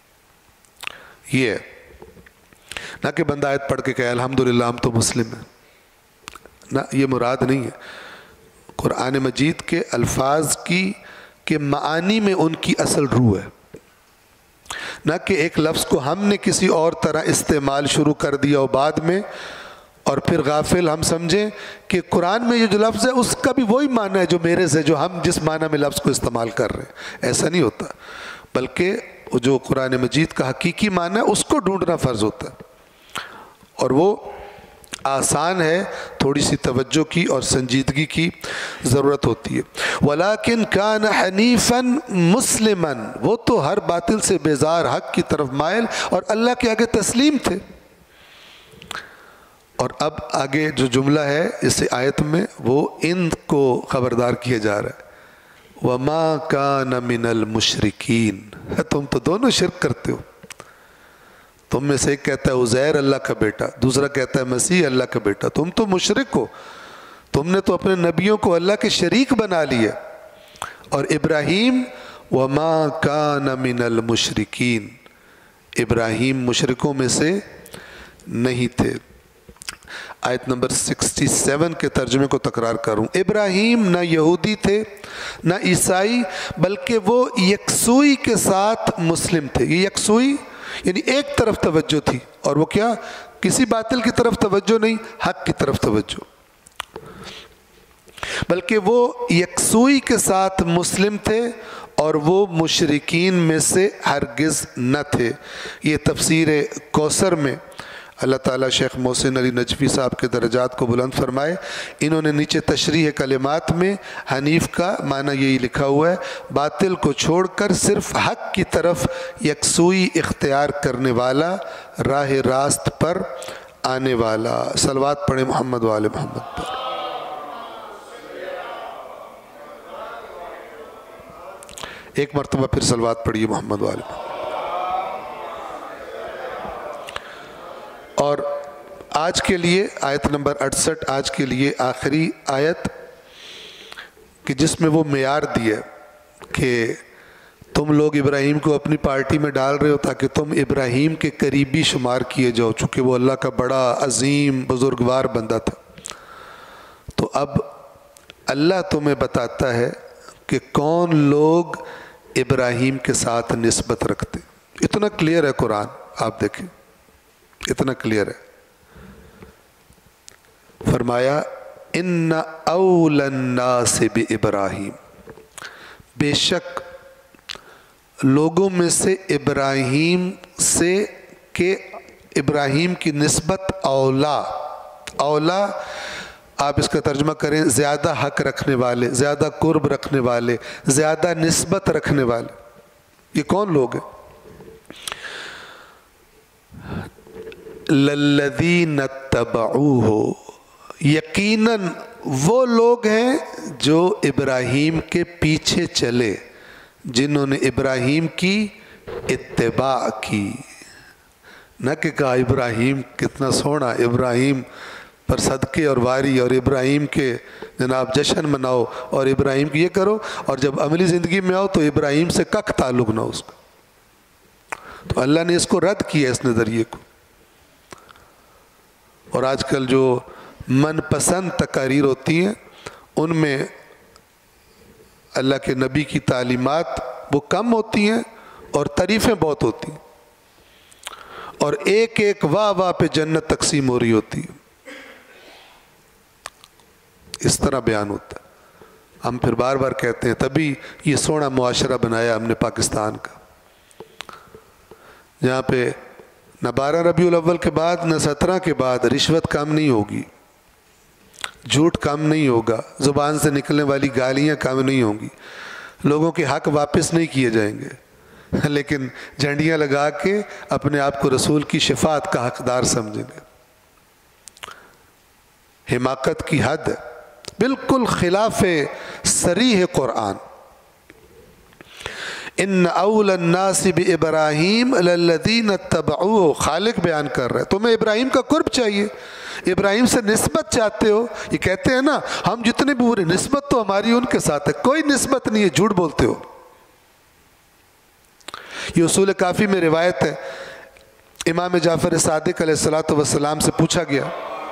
یہ ہے، نہ کہ بندہ آیت پڑھ کے کہے الحمدللہ ہم تو مسلم ہیں. نہ، یہ مراد نہیں ہے. قرآن مجید کے الفاظ کی کے معانی میں ان کی اصل روح ہے، نہ کہ ایک لفظ کو ہم نے کسی اور طرح استعمال شروع کر دیا اور بعد میں اور پھر غافل ہم سمجھیں کہ قرآن میں یہ جو لفظ ہے اس کا بھی وہی معنی ہے جو میرے سے، جو ہم جس معنی میں لفظ کو استعمال کر رہے ہیں. ایسا نہیں ہوتا، بلکہ جو قرآن مجید کا حقیقی معنی ہے اس کو ڈھونڈنا فرض ہوتا ہے، اور وہ آسان ہے. تھوڑی سی توجہ کی اور سنجیدگی کی ضرورت ہوتی ہے. وَلَكِنْ كَانَ حَنِيفًا مُسْلِمًا، وہ تو ہر باطل سے بیزار، حق کی طرف مائل اور اللہ کے آگے تسلیم تھے. اور اب آگے جو جملہ ہے اس آیت میں وہ ان کو خبردار کیا جا رہا ہے. وَمَا كَانَ مِنَ الْمُشْرِكِينَ، تم تو دونوں شرک کرتے ہو. تم میں سے ایک کہتا ہے عزیر اللہ کا بیٹا، دوسرا کہتا ہے مسیح اللہ کا بیٹا. تم تو مشرک ہو، تم نے تو اپنے نبیوں کو اللہ کے شریک بنا لیا. اور ابراہیم وَمَا كَانَ مِنَ الْمُشْرِكِينَ، ابراہیم مشرکوں میں سے نہیں تھے. آیت نمبر سکسٹی سیون کے ترجمے کو تکرار کروں. ابراہیم نہ یہودی تھے نہ عیسائی، بلکہ وہ یکسوئی کے ساتھ مسلم تھے. یہ یکسوئی یعنی ایک طرف توجہ تھی، اور وہ کیا؟ کسی باطل کی طرف توجہ نہیں، حق کی طرف توجہ. بلکہ وہ یکسوئی کے ساتھ مسلم تھے اور وہ مشرکین میں سے ہرگز نہ تھے. یہ تفسیر کوثر میں اللہ تعالیٰ شیخ محسن علی نجفی صاحب کے درجات کو بلند فرمائے. انہوں نے نیچے تشریح کلمات میں حنیف کا معنی یہی لکھا ہوا ہے، باطل کو چھوڑ کر صرف حق کی طرف یکسوئی اختیار کرنے والا، راہ راست پر آنے والا. صلوات پڑھیں محمد و آل محمد پر. ایک مرتبہ پھر صلوات پڑھیے محمد و آل محمد. اور آج کے لیے آیت نمبر اڑسٹھ آج کے لیے آخری آیت کہ جس میں وہ معیار دیا کہ تم لوگ ابراہیم کو اپنی پارٹی میں ڈال رہے ہو تاکہ تم ابراہیم کے قریبی شمار کیے جاؤ، چونکہ وہ اللہ کا بڑا عظیم بزرگوار بندہ تھا. تو اب اللہ تمہیں بتاتا ہے کہ کون لوگ ابراہیم کے ساتھ نسبت رکھتے. اتنا کلیئر ہے قرآن، آپ دیکھیں اتنا کلیئر ہے. فرمایا ان اول الناس بابراہیم، بے شک لوگوں میں سے ابراہیم سے کہ ابراہیم کی نسبت اولا، اولا آپ اس کا ترجمہ کریں زیادہ حق رکھنے والے، زیادہ قرب رکھنے والے، زیادہ نسبت رکھنے والے. یہ کون لوگ ہیں؟ للذین اتبعوہ، یقیناً وہ لوگ ہیں جو ابراہیم کے پیچھے چلے، جنہوں نے ابراہیم کی اتباع کی. نہ کہ کہا ابراہیم کتنا سونا، ابراہیم پر صدقے اور واری، اور ابراہیم کے جناب جشن مناؤ، اور ابراہیم کی یہ کرو، اور جب عملی زندگی میں آؤ تو ابراہیم سے کک تعلق نہ ہو اس کا. تو اللہ نے اس کو رد کیا، اس نظریے کو. اور آج کل جو من پسند تقاریر ہوتی ہیں ان میں اللہ کے نبی کی تعلیمات وہ کم ہوتی ہیں اور تعریفیں بہت ہوتی ہیں، اور ایک ایک واہ واہ پہ جنت تقسیم ہو رہی ہوتی ہے. اس طرح بیان ہوتا ہے. ہم پھر بار بار کہتے ہیں تبھی یہ سونا معاشرہ بنایا ہم نے پاکستان کا، جہاں پہ نہ بارہ ربیع الاول کے بعد نہ سترہ کے بعد رشوت کم نہیں ہوگی، جھوٹ کم نہیں ہوگا، زبان سے نکلنے والی گالیاں کم نہیں ہوں گی، لوگوں کے حق واپس نہیں کیے جائیں گے، لیکن جھنڈیاں لگا کے اپنے آپ کو رسول کی شفاعت کا حقدار سمجھیں گے. حماقت کی حد ہے، بالکل خلاف صریح قرآن. ان اول الناس بابراہیم للذین اتبعوہ، خالق بیان کر رہا ہے تمہیں ابراہیم کا قرب چاہیے، ابراہیم سے نسبت چاہتے ہو. یہ کہتے ہیں نا ہم جتنے بھی برے، نسبت تو ہماری ان کے ساتھ ہے، کوئی نسبت نہیں ہے، جھوٹ بولتے ہو. یہ اصول کافی میں روایت ہے، امام جعفر صادق علیہ الصلوۃ والسلام سے پوچھا گیا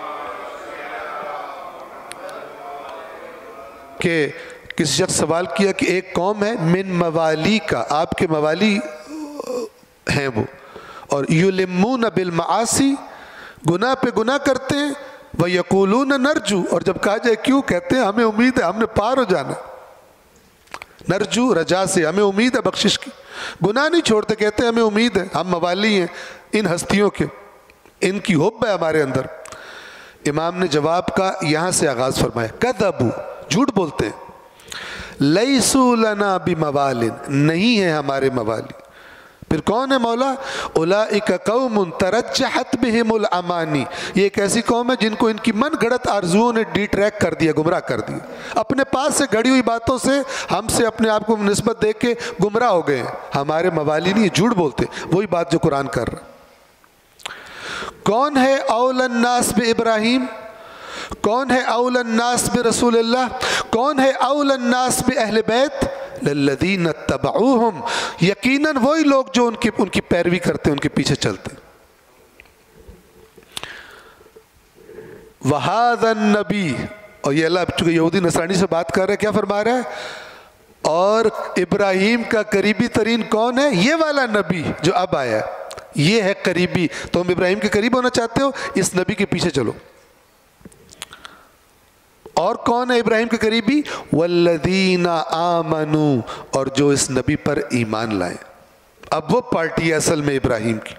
کہ کسی شخص سوال کیا کہ ایک قوم ہے من موالی کا، آپ کے موالی ہیں وہ، اور یلمون بالمعاصی، گناہ پہ گناہ کرتے ہیں، وَيَقُولُونَ نرجو، اور جب کہا جائے کیوں کہتے ہیں ہمیں امید ہے ہم نے پار ہو جانا. نرجو رجا سے، ہمیں امید ہے بخشش کی. گناہ نہیں چھوڑتے، کہتے ہیں ہمیں امید ہے، ہم موالی ہیں ان ہستیوں کے، ان کی حب ہے ہمارے اندر. امام نے جواب کا یہاں سے آغاز فرمایا، کذبوا، جھوٹ بولتے ہیں. لیسوا لنا بموال، نہیں ہے ہمارے موالی. پھر کون ہے مولا؟ اولئک قوم ترجحت بہم الامانی، یہ ایک ایسی قوم ہے جن کو ان کی من گھڑت آرزوؤں نے ڈی ٹریک کر دیا، گمراہ کر دیا. اپنے پاس سے گھڑی ہوئی باتوں سے ہم سے اپنے آپ کو نسبت دے کے گمراہ ہو گئے ہیں. ہمارے موالی نہیں، جھوٹ بولتے. وہی بات جو قرآن کر رہا. کون ہے اول الناس بابراہیم؟ کون ہے اول الناس برسول اللہ؟ کون ہے اول الناس باہل بیت؟ للذین اتبعوہم، یقیناً وہی لوگ جو ان کی ان کی پیروی کرتے ہیں، ان کے پیچھے چلتے ہیں. وَهَذَا النَّبِي، اور یہ اللہ چونکہ یہودی نصرانی سے بات کر رہا ہے، کیا فرما رہا ہے؟ اور ابراہیم کا قریبی ترین کون ہے؟ یہ والا نبی جو اب آیا ہے، یہ ہے قریبی. تم ابراہیم کے قریب ہونا چاہتے ہو، اس نبی کے پیچھے چلو. اور کون ہے ابراہیم کے قریبی؟ والذین آمنوا، اور جو اس نبی پر ایمان لائے. اب وہ پارٹی ہے اصل میں ابراہیم کی.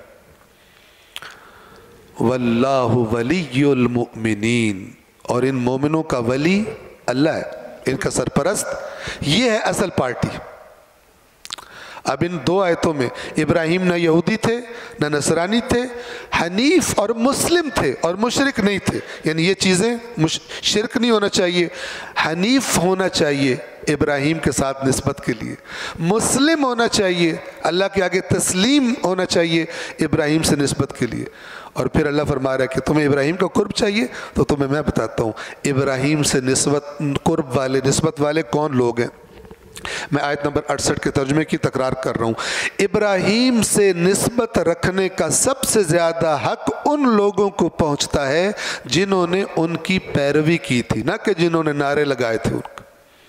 واللہ ولی المؤمنین، اور ان مومنوں کا ولی اللہ ہے، ان کا سرپرست. یہ ہے اصل پارٹی. اب ان دو آیتوں میں ابراہیم نہ یہودی تھے نہ نصرانی تھے، حنیف اور مسلم تھے، اور مشرک نہیں تھے. یعنی یہ چیزیں شرک نہیں ہونا چاہیے، حنیف ہونا چاہیے ابراہیم کے ساتھ نسبت کے لیے، مسلم ہونا چاہیے، اللہ کے آگے تسلیم ہونا چاہیے ابراہیم سے نسبت کے لیے. اور پھر اللہ فرما رہا ہے کہ تمہیں ابراہیم کا قرب چاہیے، تو تمہیں میں بتاتا ہوں ابراہیم سے نسبت قرب والے نسبت والے کون لوگ ہیں. میں آیت نمبر اڑسٹھ کے ترجمے کی تکرار کر رہا ہوں. ابراہیم سے نسبت رکھنے کا سب سے زیادہ حق ان لوگوں کو پہنچتا ہے جنہوں نے ان کی پیروی کی تھی، نہ کہ جنہوں نے نعرے لگائے تھے. ان کا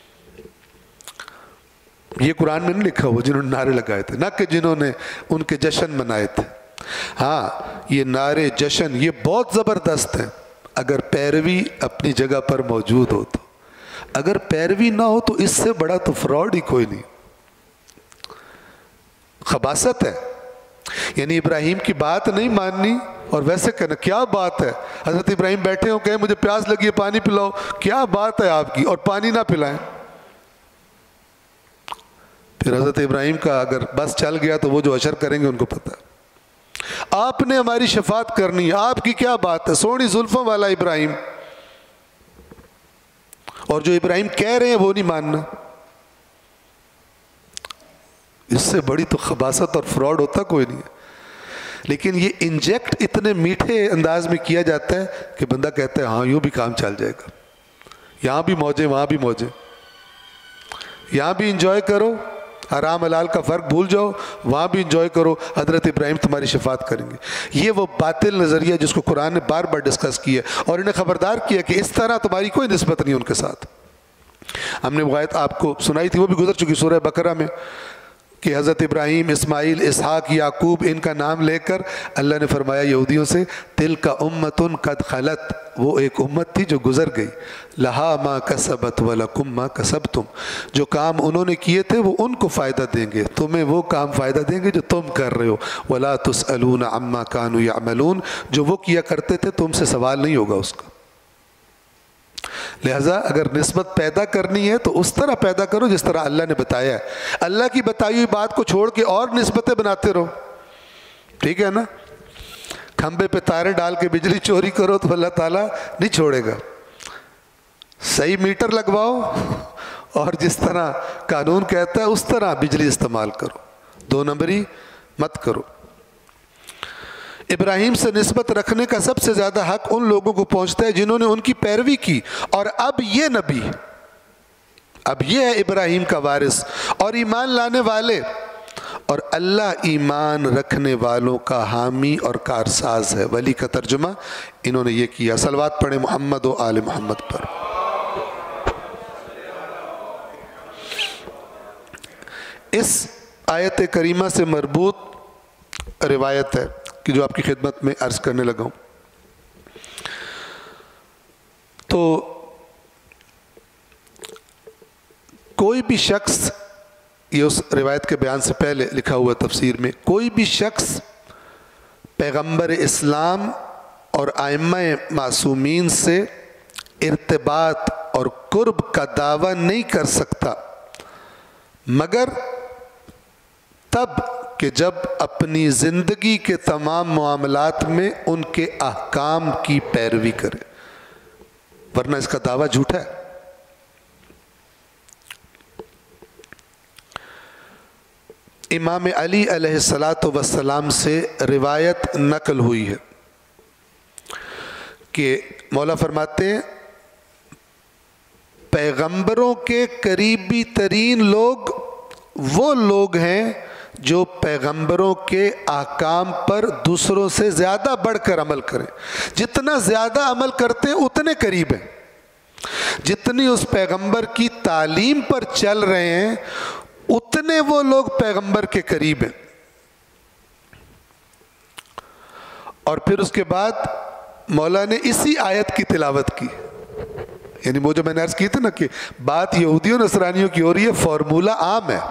یہ قرآن میں نہیں لکھا ہوا جنہوں نے نعرے لگائے تھے، نہ کہ جنہوں نے ان کے جشن منائے تھے. ہاں یہ نعرے جشن یہ بہت زبردست ہیں، اگر پیروی اپنی جگہ پر موجود ہو تو، اگر پیروی نہ ہو تو اس سے بڑا تو فراڈ ہی کوئی نہیں، خباثت ہے۔ یعنی ابراہیم کی بات نہیں ماننی اور ویسے کہنا کیا بات ہے، حضرت ابراہیم بیٹھے ہوں، کہیں مجھے پیاس لگی ہے پانی پلاؤ، کیا بات ہے آپ کی، اور پانی نہ پلائیں۔ پھر حضرت ابراہیم کا اگر بس چل گیا تو وہ جو اشر کریں گے ان کو پتہ ہے۔ آپ نے ہماری شفاعت کرنی ہے، آپ کی کیا بات ہے، سونی زلفوں والا ابراہیم، اور جو ابراہیم کہہ رہے ہیں وہ نہیں ماننا۔ اس سے بڑی تو خباثت اور فراڈ ہوتا کوئی نہیں ہے۔ لیکن یہ انجیکٹ اتنے میٹھے انداز میں کیا جاتا ہے کہ بندہ کہتا ہے ہاں یوں بھی کام چل جائے گا، یہاں بھی موجیں وہاں بھی موجیں، یہاں بھی انجوائے کرو، حرام حلال کا فرق بھول جاؤ، وہاں بھی انجوائے کرو، حضرت ابراہیم تمہاری شفاعت کریں گے۔ یہ وہ باطل نظریہ جس کو قرآن نے بار بار ڈسکس کیا اور انہیں خبردار کیا کہ اس طرح تمہاری کوئی نسبت نہیں ان کے ساتھ۔ ہم نے وہ آیت آپ کو سنائی تھی، وہ بھی گزر چکی سورہ بقرہ میں، کہ حضرت ابراہیم، اسماعیل، اسحاق، یعقوب، ان کا نام لے کر اللہ نے فرمایا یہودیوں سے تلک امۃ قد خلت، وہ ایک امت تھی جو گزر گئی، لہا ما کسبت ولکم ما کسبتم، جو کام انہوں نے کیے تھے وہ ان کو فائدہ دیں گے، تمہیں وہ کام فائدہ دیں گے جو تم کر رہے ہو، ولا تسألون عما كانوا يعملون، جو وہ کیا کرتے تھے تم سے سوال نہیں ہوگا اس کا۔ لہٰذا اگر نسبت پیدا کرنی ہے تو اس طرح پیدا کرو جس طرح اللہ نے بتایا ہے۔ اللہ کی بتائی ہوئی بات کو چھوڑ کے اور نسبتیں بناتے رہو، ٹھیک ہے نا؟ کھمبے پہ تاریں ڈال کے بجلی چوری کرو تو اللہ تعالیٰ نہیں چھوڑے گا۔ صحیح میٹر لگواؤ اور جس طرح قانون کہتا ہے اس طرح بجلی استعمال کرو، دو نمبری مت کرو۔ ابراہیم سے نسبت رکھنے کا سب سے زیادہ حق ان لوگوں کو پہنچتا ہے جنہوں نے ان کی پیروی کی، اور اب یہ نبی، اب یہ ہے ابراہیم کا وارث اور ایمان لانے والے، اور اللہ ایمان رکھنے والوں کا حامی اور کارساز ہے۔ ولی کا ترجمہ انہوں نے یہ کیا۔ صلوات پڑھیں محمد و آل محمد پر۔ اس آیت کریمہ سے مربوط روایت ہے کہ جو آپ کی خدمت میں عرض کرنے لگا ہوں۔ تو کوئی بھی شخص، یہ اس روایت کے بیان سے پہلے لکھا ہوا تفسیر میں، کوئی بھی شخص پیغمبر اسلام اور ائمہ معصومین سے ارتباط اور قرب کا دعویٰ نہیں کر سکتا مگر تب کہ جب اپنی زندگی کے تمام معاملات میں ان کے احکام کی پیروی کرے، ورنہ اس کا دعویٰ جھوٹا ہے۔ امام علی علیہ الصلاۃ والسلام سے روایت نقل ہوئی ہے کہ مولا فرماتے ہیں پیغمبروں کے قریبی ترین لوگ وہ لوگ ہیں جو پیغمبروں کے احکام پر دوسروں سے زیادہ بڑھ کر عمل کریں۔ جتنا زیادہ عمل کرتے ہیں اتنے قریب ہیں، جتنی اس پیغمبر کی تعلیم پر چل رہے ہیں اتنے وہ لوگ پیغمبر کے قریب ہیں۔ اور پھر اس کے بعد مولا نے اسی آیت کی تلاوت کی، یعنی وہ جو میں نے عرض کی تھی نا کہ بات یہودیوں نصرانیوں کی ہو رہی ہے، فارمولہ عام ہے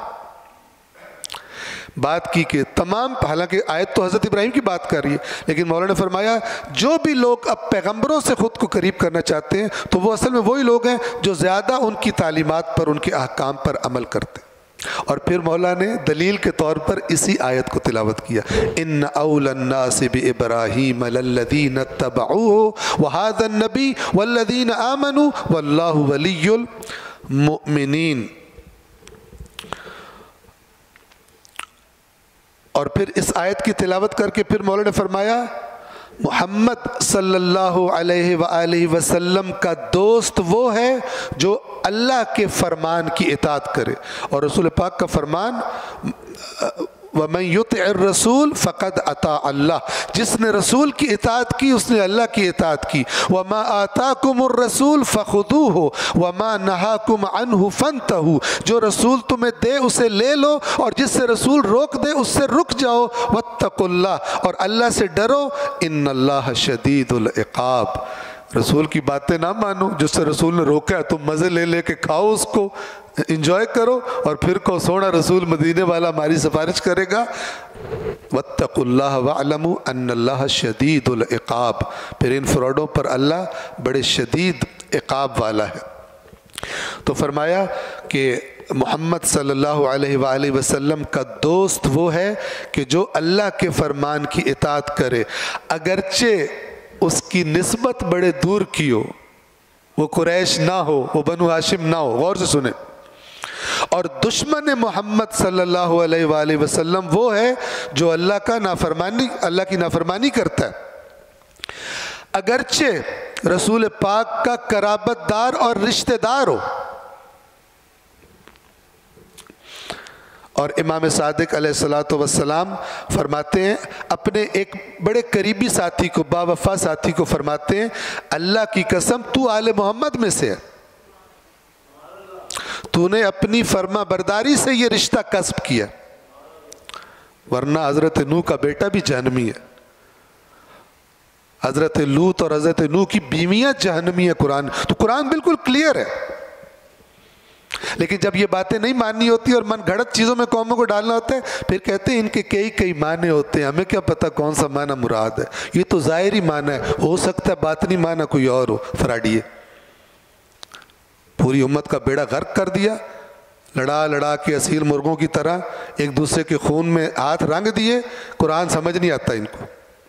بات کی کہ تمام، حالانکہ آیت تو حضرت ابراہیم کی بات کر رہی ہے، لیکن مولا نے فرمایا جو بھی لوگ اب پیغمبروں سے خود کو قریب کرنا چاہتے ہیں تو وہ اصل میں وہی لوگ ہیں جو زیادہ ان کی تعلیمات پر، ان کے احکام پر عمل کرتے ہیں۔ اور پھر مولا نے دلیل کے طور پر اسی آیت کو تلاوت کیا، ان اول الناس بابراہیم للذین اتبعوہ وہذا النبی والذین آمنوا واللہ ولی المؤمنین۔ اور پھر اس آیت کی تلاوت کر کے پھر مولا نے فرمایا محمد صلی اللہ علیہ وآلہ وسلم کا دوست وہ ہے جو اللہ کے فرمان کی اطاعت کرے، اور رسول پاک کا فرمان وَمَن يُطِعِ الرَّسُولِ فَقَدْ أَطَاعَ اللَّهِ، جس نے رسول کی اطاعت کی اس نے اللہ کی اطاعت کی۔ وَمَا آتَاكُمُ الرَّسُولُ فَخُذُوهُ وَمَا نَهَاكُمْ عَنْهُ فَانْتَهُوا، جو رسول تمہیں دے اسے لے لو اور جس سے رسول روک دے اس سے رک جاؤ۔ وَاتَّقُوا اللَّهَ، اور اللہ سے ڈرو، إِنَّ اللَّهَ شَدِيدُ الْعِقَابِ، رسول کی باتیں نہ مانو، جس سے رسول نے روکا ہے تم مزے لے لے کے کھاؤ، اس کو انجوائے کرو، اور پھر کو سونا رسول مدینے والا ہماری سفارش کرے گا۔ واتقوا اللہ واعلموا ان اللہ شدید العقاب، پھر ان فراڈوں پر اللہ بڑے شدید عقاب والا ہے۔ تو فرمایا کہ محمد صلی اللہ علیہ وآلہ وسلم کا دوست وہ ہے کہ جو اللہ کے فرمان کی اطاعت کرے، اگرچہ اس کی نسبت بڑے دور کی ہو، وہ قریش نہ ہو، وہ بنو ہاشم نہ ہو۔ غور سے سنیں، اور دشمن محمد صلی اللہ علیہ وآلہ وسلم وہ ہے جو اللہ کا نافرمانی اللہ کی نافرمانی کرتا ہے، اگرچہ رسول پاک کا قرابت دار اور رشتہ دار ہو۔ اور امام صادق علیہ الصلوۃ والسلام فرماتے ہیں اپنے ایک بڑے قریبی ساتھی کو، باوفا ساتھی کو فرماتے ہیں، اللہ کی قسم تو آل محمد میں سے ہے، تو نے اپنی فرما برداری سے یہ رشتہ کسب کیا، ورنہ حضرت نوح کا بیٹا بھی جہنمی ہے، حضرت لوط اور حضرت نوح کی بیویاں جہنمی ہے۔ قرآن تو قرآن بالکل کلیئر ہے، لیکن جب یہ باتیں نہیں ماننی ہوتی اور من گھڑت چیزوں میں قوموں کو ڈالنا ہوتا ہے، پھر کہتے ہیں ان کے کئی کئی معنی ہوتے ہیں، ہمیں کیا پتہ کون سا معنی مراد ہے، یہ تو ظاہری معنی ہے، ہو سکتا ہے باطنی معنی کوئی اور ہو۔ فراڈیے پوری امت کا بیڑا غرق کر دیا، لڑا لڑا کے اسیر مرغوں کی طرح ایک دوسرے کے خون میں ہاتھ رنگ دیے، قرآن سمجھ نہیں آتا ان کو۔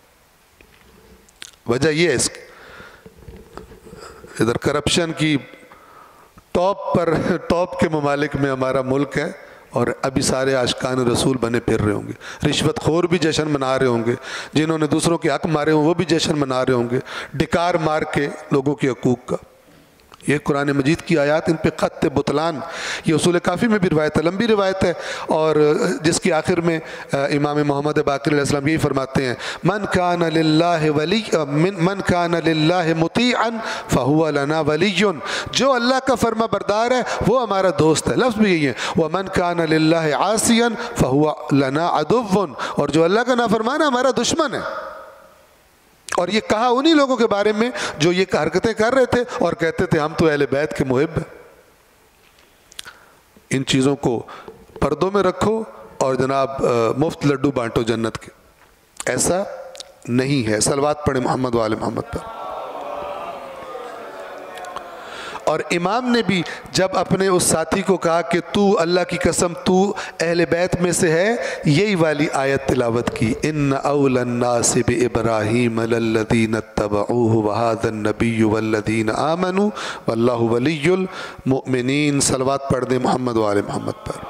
وجہ یہ ہے اس کی، ادھر کرپشن کی ٹاپ پر ٹاپ کے ممالک میں ہمارا ملک ہے، اور ابھی سارے عاشقان رسول بنے پھر رہے ہوں گے، رشوت خور بھی جشن منا رہے ہوں گے، جنہوں نے دوسروں کے حق مارے ہوں وہ بھی جشن منا رہے ہوں گے، ڈکار مار کے لوگوں کے حقوق کا۔ یہ قرآن مجید کی آیات ان پہ خط بطلان، یہ اصول کافی میں بھی روایت ہے، لمبی روایت ہے، اور جس کی آخر میں امام محمد باقر علیہ السلام یہی فرماتے ہیں، من کان للہ ولی من کان للہ مطیعا فہو لنا ولی، جو اللہ کا فرما بردار ہے وہ ہمارا دوست ہے، لفظ بھی یہی ہے، ومن کان للہ عاصیا فہو لنا عدو، اور جو اللہ کا نافرمان ہے ہمارا دشمن ہے۔ اور یہ کہا انہی لوگوں کے بارے میں جو یہ حرکتیں کر رہے تھے اور کہتے تھے ہم تو اہل بیت کے محب ہیں۔ ان چیزوں کو پردوں میں رکھو اور جناب مفت لڈو بانٹو جنت کے، ایسا نہیں ہے۔ صلوات پڑھیں محمد و آل محمد پر۔ اور امام نے بھی جب اپنے اس ساتھی کو کہا کہ تو اللہ کی قسم تو اہل بیت میں سے ہے، یہی والی آیت تلاوت کی، ان اول الناس بابراہیم للذین اتبعوہ وہذا النبی والذین آمنوا واللہ ولی المؤمنین۔ صلوات پڑھ دیں محمد و آل محمد پر۔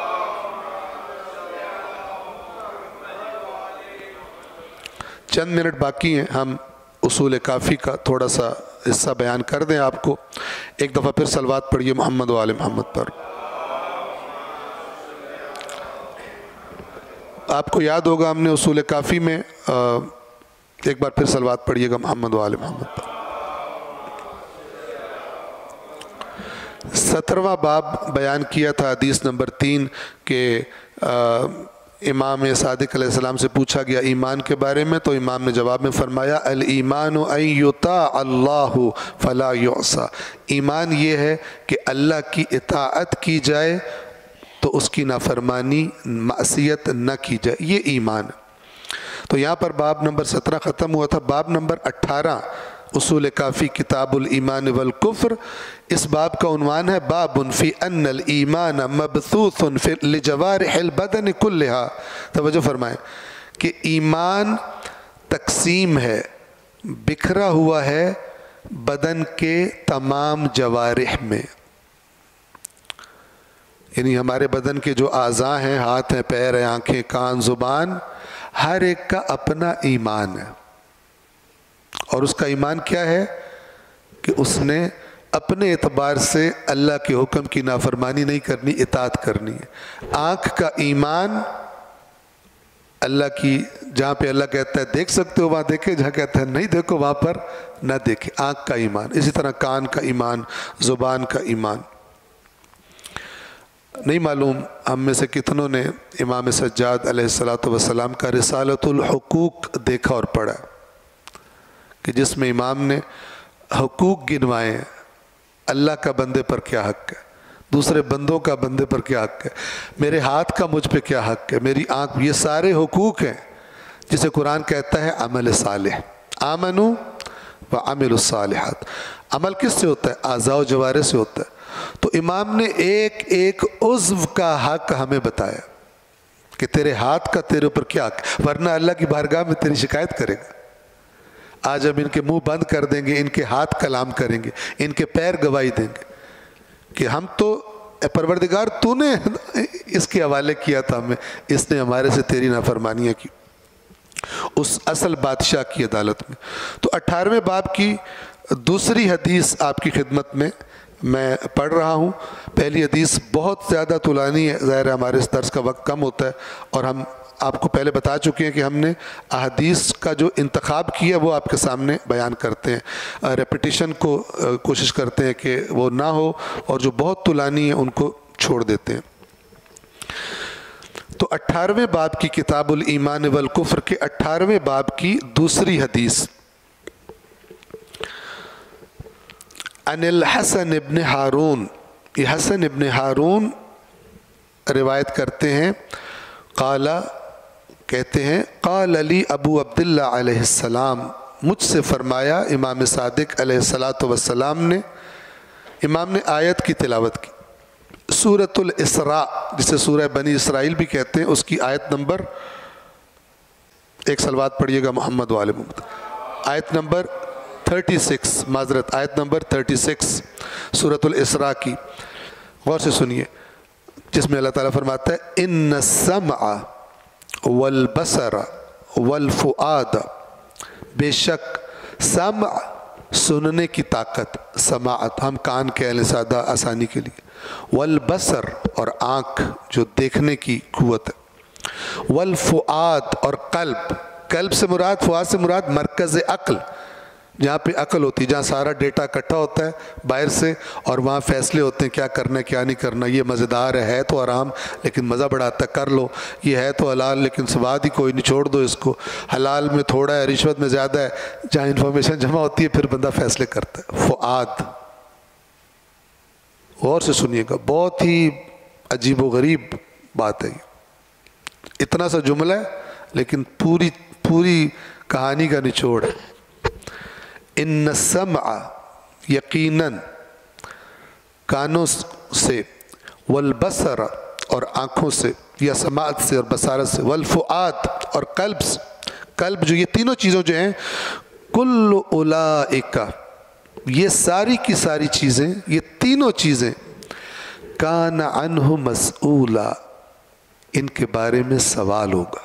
چند منٹ باقی ہیں، ہم اصول کافی کا تھوڑا سا حصہ بیان کر دیں آپ کو۔ ایک دفعہ پھر صلوات پڑھیے محمد و آل محمد پر۔ آپ کو یاد ہوگا ہم نے اصول کافی میں ایک بار پھر صلوات پڑھیے گا محمد و آل محمد پر۔ سترواں باب بیان کیا تھا، حدیث نمبر تین، کہ امام صادق علیہ السلام سے پوچھا گیا ایمان کے بارے میں، تو امام نے جواب میں فرمایا الایمان ان یطاع اللہ فلا یعصى، ایمان یہ ہے کہ اللہ کی اطاعت کی جائے تو اس کی نافرمانی معصیت نہ کی جائے، یہ ایمان ہے۔ تو یہاں پر باب نمبر سترہ ختم ہوا تھا۔ باب نمبر اٹھارہ اصول کافی کتاب الایمان والکفر، اس باب کا عنوان ہے باب فی ان الایمان مبثوث لجوارح البدن کلہا۔ توجہ فرمائیں کہ ایمان تقسیم ہے، بکھرا ہوا ہے بدن کے تمام جوارح میں، یعنی ہمارے بدن کے جو اعضاء ہیں، ہاتھ ہیں، پیر ہیں، آنکھیں، کان، زبان، ہر ایک کا اپنا ایمان ہے، اور اس کا ایمان کیا ہے کہ اس نے اپنے اعتبار سے اللہ کے حکم کی نافرمانی نہیں کرنی، اطاعت کرنی ہے۔ آنکھ کا ایمان اللہ کی، جہاں پہ اللہ کہتا ہے دیکھ سکتے ہو وہاں دیکھے، جہاں کہتا ہے نہیں دیکھو وہاں پر نہ دیکھے، آنکھ کا ایمان۔ اسی طرح کان کا ایمان، زبان کا ایمان۔ نہیں معلوم ہم میں سے کتنوں نے امام سجاد علیہ الصلوۃ والسلام کا رسالۃ الحقوق دیکھا اور پڑھا، کہ جس میں امام نے حقوق گنوائے ہیں، اللہ کا بندے پر کیا حق ہے، دوسرے بندوں کا بندے پر کیا حق ہے، میرے ہاتھ کا مجھ پہ کیا حق ہے، میری آنکھ، یہ سارے حقوق ہیں جسے قرآن کہتا ہے عمل صالح، آمنو وعملوا الصالحات۔ عمل کس سے ہوتا ہے؟ اعضاء و جوارح سے ہوتا ہے۔ تو امام نے ایک ایک عضو کا حق ہمیں بتایا کہ تیرے ہاتھ کا تیرے اوپر کیا حق ہے، ورنہ اللہ کی بارگاہ میں تیری شکایت کرے گا۔ آج ہم ان کے منہ بند کر دیں گے، ان کے ہاتھ کلام کریں گے، ان کے پیر گواہی دیں گے کہ ہم تو اے پروردگار تو نے اس کے حوالے کیا تھا ہمیں، اس نے ہمارے سے تیری نافرمانیاں کی، اس اصل بادشاہ کی عدالت میں۔ تو اٹھارہویں باب کی دوسری حدیث آپ کی خدمت میں میں پڑھ رہا ہوں۔ پہلی حدیث بہت زیادہ طولانی ہے، ظاہر ہے ہمارے اس درس کا وقت کم ہوتا ہے، اور ہم آپ کو پہلے بتا چکے ہیں کہ ہم نے احادیث کا جو انتخاب کیا وہ آپ کے سامنے بیان کرتے ہیں، ریپیٹیشن کو کوشش کرتے ہیں کہ وہ نہ ہو، اور جو بہت طولانی ہیں ان کو چھوڑ دیتے ہیں۔ تو اٹھارہویں باب کی کتاب الایمان والکفر کے اٹھارہویں باب کی دوسری حدیث، عن الحسن ابن ہارون، یہ حسن ابن ہارون روایت کرتے ہیں، قال کہتے ہیں قال علی ابو عبداللہ علیہ السلام، مجھ سے فرمایا امام صادق علیہ السلام نے، امام نے آیت کی تلاوت کی، سورۃ الاسراء جسے سورہ بنی اسرائیل بھی کہتے ہیں، اس کی آیت نمبر، ایک صلوات پڑھیے گا محمد و آل محمد، آیت نمبر چھتیس، معذرت آیت نمبر چھتیس سورۃ الاسراء کی، غور سے سنیے، جس میں اللہ تعالیٰ فرماتا ہے ان السمع والبصر والفؤاد، بے شک سمع سننے کی طاقت، سماعت ہم کان کہہ لیں سادہ آسانی کے لیے، والبصر اور آنکھ جو دیکھنے کی قوت ہے، والفؤاد اور قلب، قلب سے مراد، فؤاد سے مراد مرکز عقل، جہاں پہ عقل ہوتی ہے، جہاں سارا ڈیٹا اکٹھا ہوتا ہے باہر سے، اور وہاں فیصلے ہوتے ہیں کیا کرنا ہے کیا نہیں کرنا، یہ مزیدار ہے ہے تو آرام لیکن مزہ بڑا آتا ہے کر لو، یہ ہے تو حلال لیکن سواد ہی کوئی نہیں چھوڑ دو اس کو، حلال میں تھوڑا ہے رشوت میں زیادہ ہے، جہاں انفارمیشن جمع ہوتی ہے پھر بندہ فیصلے کرتا ہے، فؤاد۔ غور سے سنیے گا، بہت ہی عجیب و غریب بات ہے یہ، اتنا سا جملہ ہے لیکن پوری پوری کہانی کا نچوڑ ہے۔ ان السمع یقیناً کانوں سے، والبصر اور آنکھوں سے یا سماعت سے اور بصارت سے، والفؤاد اور قلب سے، قلب جو، یہ تینوں چیزوں جو ہیں، کل اولئک، یہ ساری کی ساری چیزیں، یہ تینوں چیزیں، کان عنہ مسئولا، ان کے بارے میں سوال ہوگا،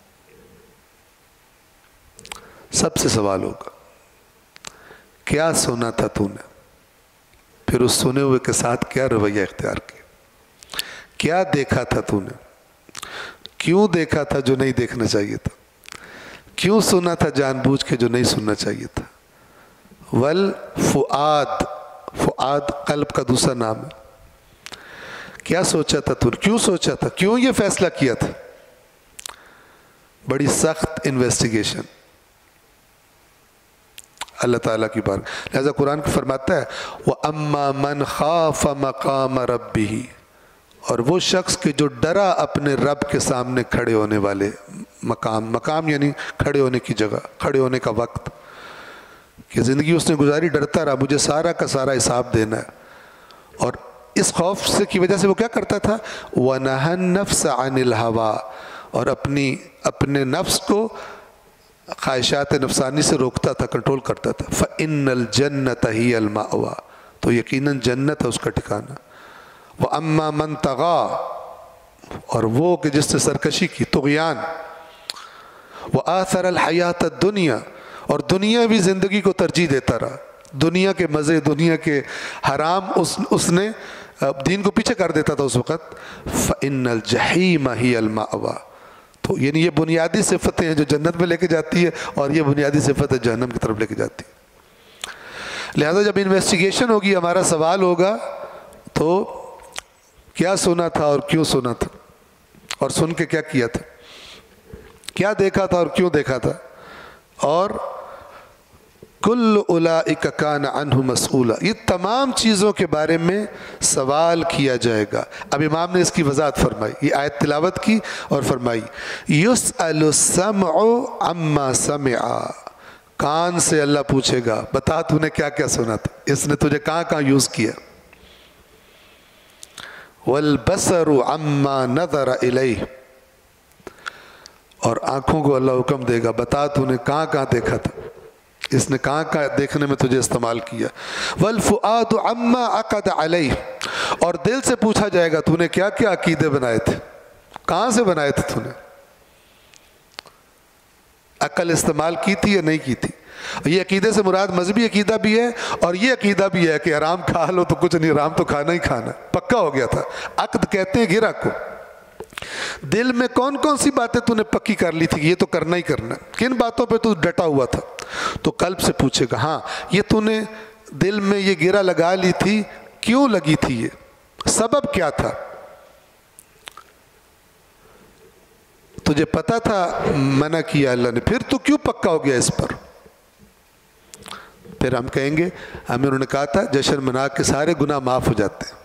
سب سے سوال ہوگا، کیا سنا تھا تو نے، پھر اس سنے ہوئے کے ساتھ کیا رویہ اختیار کیا، کیا دیکھا تھا تو نے، کیوں دیکھا تھا جو نہیں دیکھنا چاہیے تھا، کیوں سنا تھا جان بوجھ کے جو نہیں سننا چاہیے تھا، والفؤاد، فؤاد قلب کا دوسرا نام ہے، کیا سوچا تھا تو نے، کیوں سوچا تھا، کیوں یہ فیصلہ کیا تھا، بڑی سخت انویسٹیگیشن اللہ تعالیٰ کی بار، لہذا قرآن کو فرماتا ہے وَأَمَّا مَنْ خَافَ مَقَامَ رَبِّهِ، اور وہ شخص کہ جو ڈرا اپنے رب کے سامنے کھڑے ہونے والے مقام، مقام یعنی کھڑے ہونے کی جگہ، کھڑے ہونے کا وقت، کہ زندگی اس نے گزاری ڈرتا رہا مجھے سارا کا سارا حساب دینا ہے، اور اس خوف سے کی وجہ سے وہ کیا کرتا تھا، وَنَهَا النَّفْسَ عَنِ الْهَوَىٰ، اور اپنی اپنے نفس کو خواہشات نفسانی سے روکتا تھا، کنٹرول کرتا تھا، فَإِنَّ الْجَنَّةَ هِيَ الْمَأْوَىٰ، تو یقیناً جنت ہے اس کا ٹھکانہ، وَأَمَّا مَنْ طَغَىٰ، اور وہ کہ جس نے سرکشی کی، طغیان، وَآثَرَ الْحَيَاةَ الدُّنْيَا، اور دنیاوی زندگی کو ترجیح دیتا رہا، دنیا کے مزے، دنیا کے حرام اس اس نے دین کو پیچھے کر دیتا تھا اس وقت، فَإِنَّ الْجَحِيمَ هِيَ الْمَأْوَىٰ، تو یعنی یہ بنیادی صفتیں ہیں جو جنت میں لے کے جاتی ہے، اور یہ بنیادی صفت ہے جہنم کی طرف لے کے جاتی ہے۔ لہذا جب انویسٹیگیشن ہوگی، ہمارا سوال ہوگا تو کیا سنا تھا اور کیوں سنا تھا، اور سن کے کیا کیا تھا، کیا دیکھا تھا اور کیوں دیکھا تھا، اور کل اولئک کان عنہ مسئولا، یہ تمام چیزوں کے بارے میں سوال کیا جائے گا۔ اب امام نے اس کی وضاحت فرمائی، یہ آیت تلاوت کی اور فرمائی یسأل السمع عما سمع، کان سے اللہ پوچھے گا بتا تو نے کیا کیا سنا تھا، اس نے تجھے کہاں کہاں یوز کیا۔ والبصر عما نظر الیہ، اور آنکھوں کو اللہ حکم دے گا بتا تو نے کہاں کہاں دیکھا تھا، اس نے کہاں کہاں دیکھنے میں تجھے استعمال کیا۔ والفؤاد عما عقد علیہ، اور دل سے پوچھا جائے گا تو نے کیا کیا عقیدے بنائے تھے، کہاں سے بنائے تھے تو نے، عقل استعمال کی تھی یا نہیں کی تھی۔ یہ عقیدے سے مراد مذہبی عقیدہ بھی ہے اور یہ عقیدہ بھی ہے کہ حرام کھا لو تو کچھ نہیں، حرام تو کھانا ہی کھانا، پکا ہو گیا تھا۔ عقد کہتے ہیں گرہ کو۔ دل میں کون کون سی باتیں تو نے پکی کر لی تھی، یہ تو کرنا ہی کرنا، کن باتوں پہ تو ڈٹا ہوا تھا، تو قلب سے پوچھے گا ہاں یہ تو نے دل میں یہ گرہ لگا لی تھی، کیوں لگی تھی، یہ سبب کیا تھا، تجھے پتا تھا منع کیا اللہ نے، پھر تو کیوں پکا ہو گیا اس پر۔ پھر ہم کہیں گے ہمیں انہوں نے کہا تھا جشن منا کے سارے گناہ معاف ہو جاتے ہیں،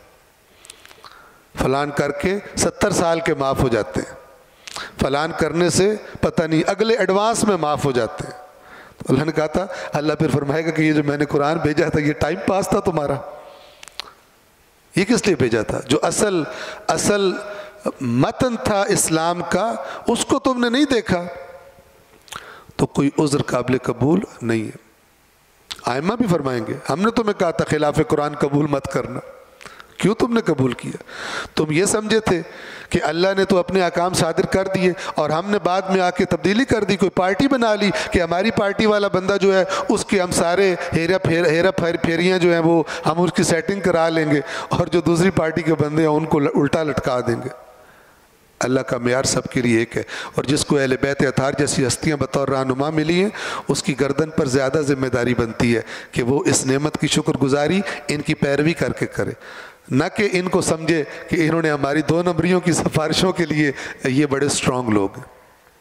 فلان کر کے ستر سال کے معاف ہو جاتے ہیں، فلان کرنے سے پتہ نہیں اگلے ایڈوانس میں معاف ہو جاتے ہیں۔ تو اللہ نے کہا تھا، اللہ پھر فرمائے گا کہ یہ جو میں نے قرآن بھیجا تھا یہ ٹائم پاس تھا تمہارا، یہ کس لیے بھیجا تھا، جو اصل اصل متن تھا اسلام کا اس کو تم نے نہیں دیکھا، تو کوئی عذر قابل قبول نہیں ہے۔ آئمہ بھی فرمائیں گے ہم نے تمہیں کہا تھا خلاف قرآن قبول مت کرنا، کیوں تم نے قبول کیا، تم یہ سمجھے تھے کہ اللہ نے تو اپنے احکام صادر کر دیے اور ہم نے بعد میں آ کے تبدیلی کر دی، کوئی پارٹی بنا لی کہ ہماری پارٹی والا بندہ جو ہے اس کے ہم سارے ہیرا پھیر ہیرا پھیر پھیریاں جو ہیں وہ ہم اس کی سیٹنگ کرا لیں گے، اور جو دوسری پارٹی کے بندے ہیں ان کو الٹا لٹکا دیں گے۔ اللہ کا معیار سب کے لیے ایک ہے، اور جس کو اہل بیت اطہار جیسی ہستیاں بطور رہنما ملی ہیں اس کی گردن پر زیادہ ذمہ داری بنتی ہے کہ وہ اس نعمت کی شکر گزاری ان کی پیروی کر کے کرے، نہ کہ ان کو سمجھے کہ انہوں نے ہماری دو نمبریوں کی سفارشوں کے لیے یہ بڑے سٹرونگ لوگ ہیں۔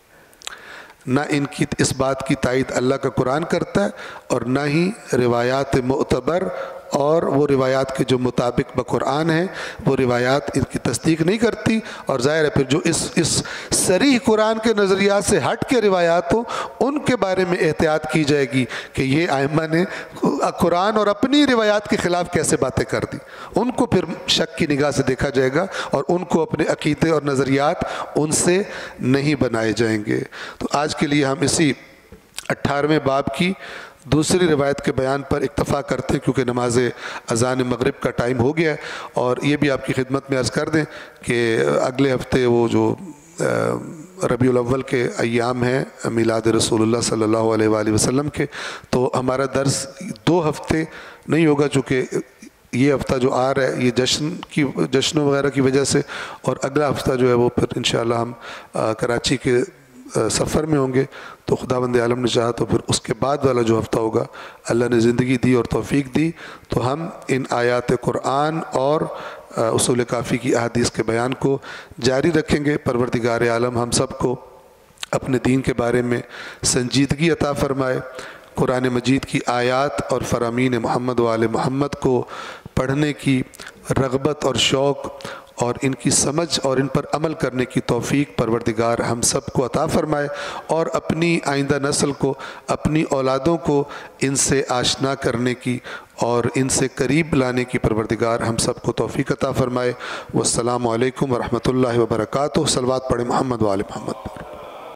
نہ ان کی اس بات کی تائید اللہ کا قرآن کرتا ہے اور نہ ہی روایات معتبر، اور وہ روایات کے جو مطابق بقرآن ہیں وہ روایات ان کی تصدیق نہیں کرتی، اور ظاہر ہے پھر جو اس اس صریح قرآن کے نظریات سے ہٹ کے روایات ہوں ان کے بارے میں احتیاط کی جائے گی کہ یہ ائمہ نے قرآن اور اپنی روایات کے خلاف کیسے باتیں کر دی، ان کو پھر شک کی نگاہ سے دیکھا جائے گا اور ان کو اپنے عقیدے اور نظریات ان سے نہیں بنائے جائیں گے۔ تو آج کے لیے ہم اسی اٹھارہویں باب کی دوسری روایت کے بیان پر اکتفا کرتے ہیں کیونکہ نماز اذان مغرب کا ٹائم ہو گیا ہے، اور یہ بھی آپ کی خدمت میں عرض کر دیں کہ اگلے ہفتے وہ جو ربیع الاول کے ایام ہیں میلاد رسول اللہ صلی اللہ علیہ وآلہ وسلم کے، تو ہمارا درس دو ہفتے نہیں ہوگا چونکہ یہ ہفتہ جو آ رہا ہے یہ جشن کی جشنوں وغیرہ کی وجہ سے، اور اگلا ہفتہ جو ہے وہ پھر انشاءاللہ ہم کراچی کے سفر میں ہوں گے، تو خداوند عالم نے چاہا تو پھر اس کے بعد والا جو ہفتہ ہوگا اللہ نے زندگی دی اور توفیق دی تو ہم ان آیات قرآن اور اصول کافی کی احادیث کے بیان کو جاری رکھیں گے۔ پروردگار عالم ہم سب کو اپنے دین کے بارے میں سنجیدگی عطا فرمائے، قرآن مجید کی آیات اور فرامین محمد و آل محمد کو پڑھنے کی رغبت اور شوق اور ان کی سمجھ اور ان پر عمل کرنے کی توفیق پروردگار ہم سب کو عطا فرمائے، اور اپنی آئندہ نسل کو، اپنی اولادوں کو ان سے آشنا کرنے کی اور ان سے قریب لانے کی پروردگار ہم سب کو توفیق عطا فرمائے۔ والسلام علیکم ورحمۃ اللہ وبرکاتہ۔ صلوات پڑھیں محمد و آل محمد پر۔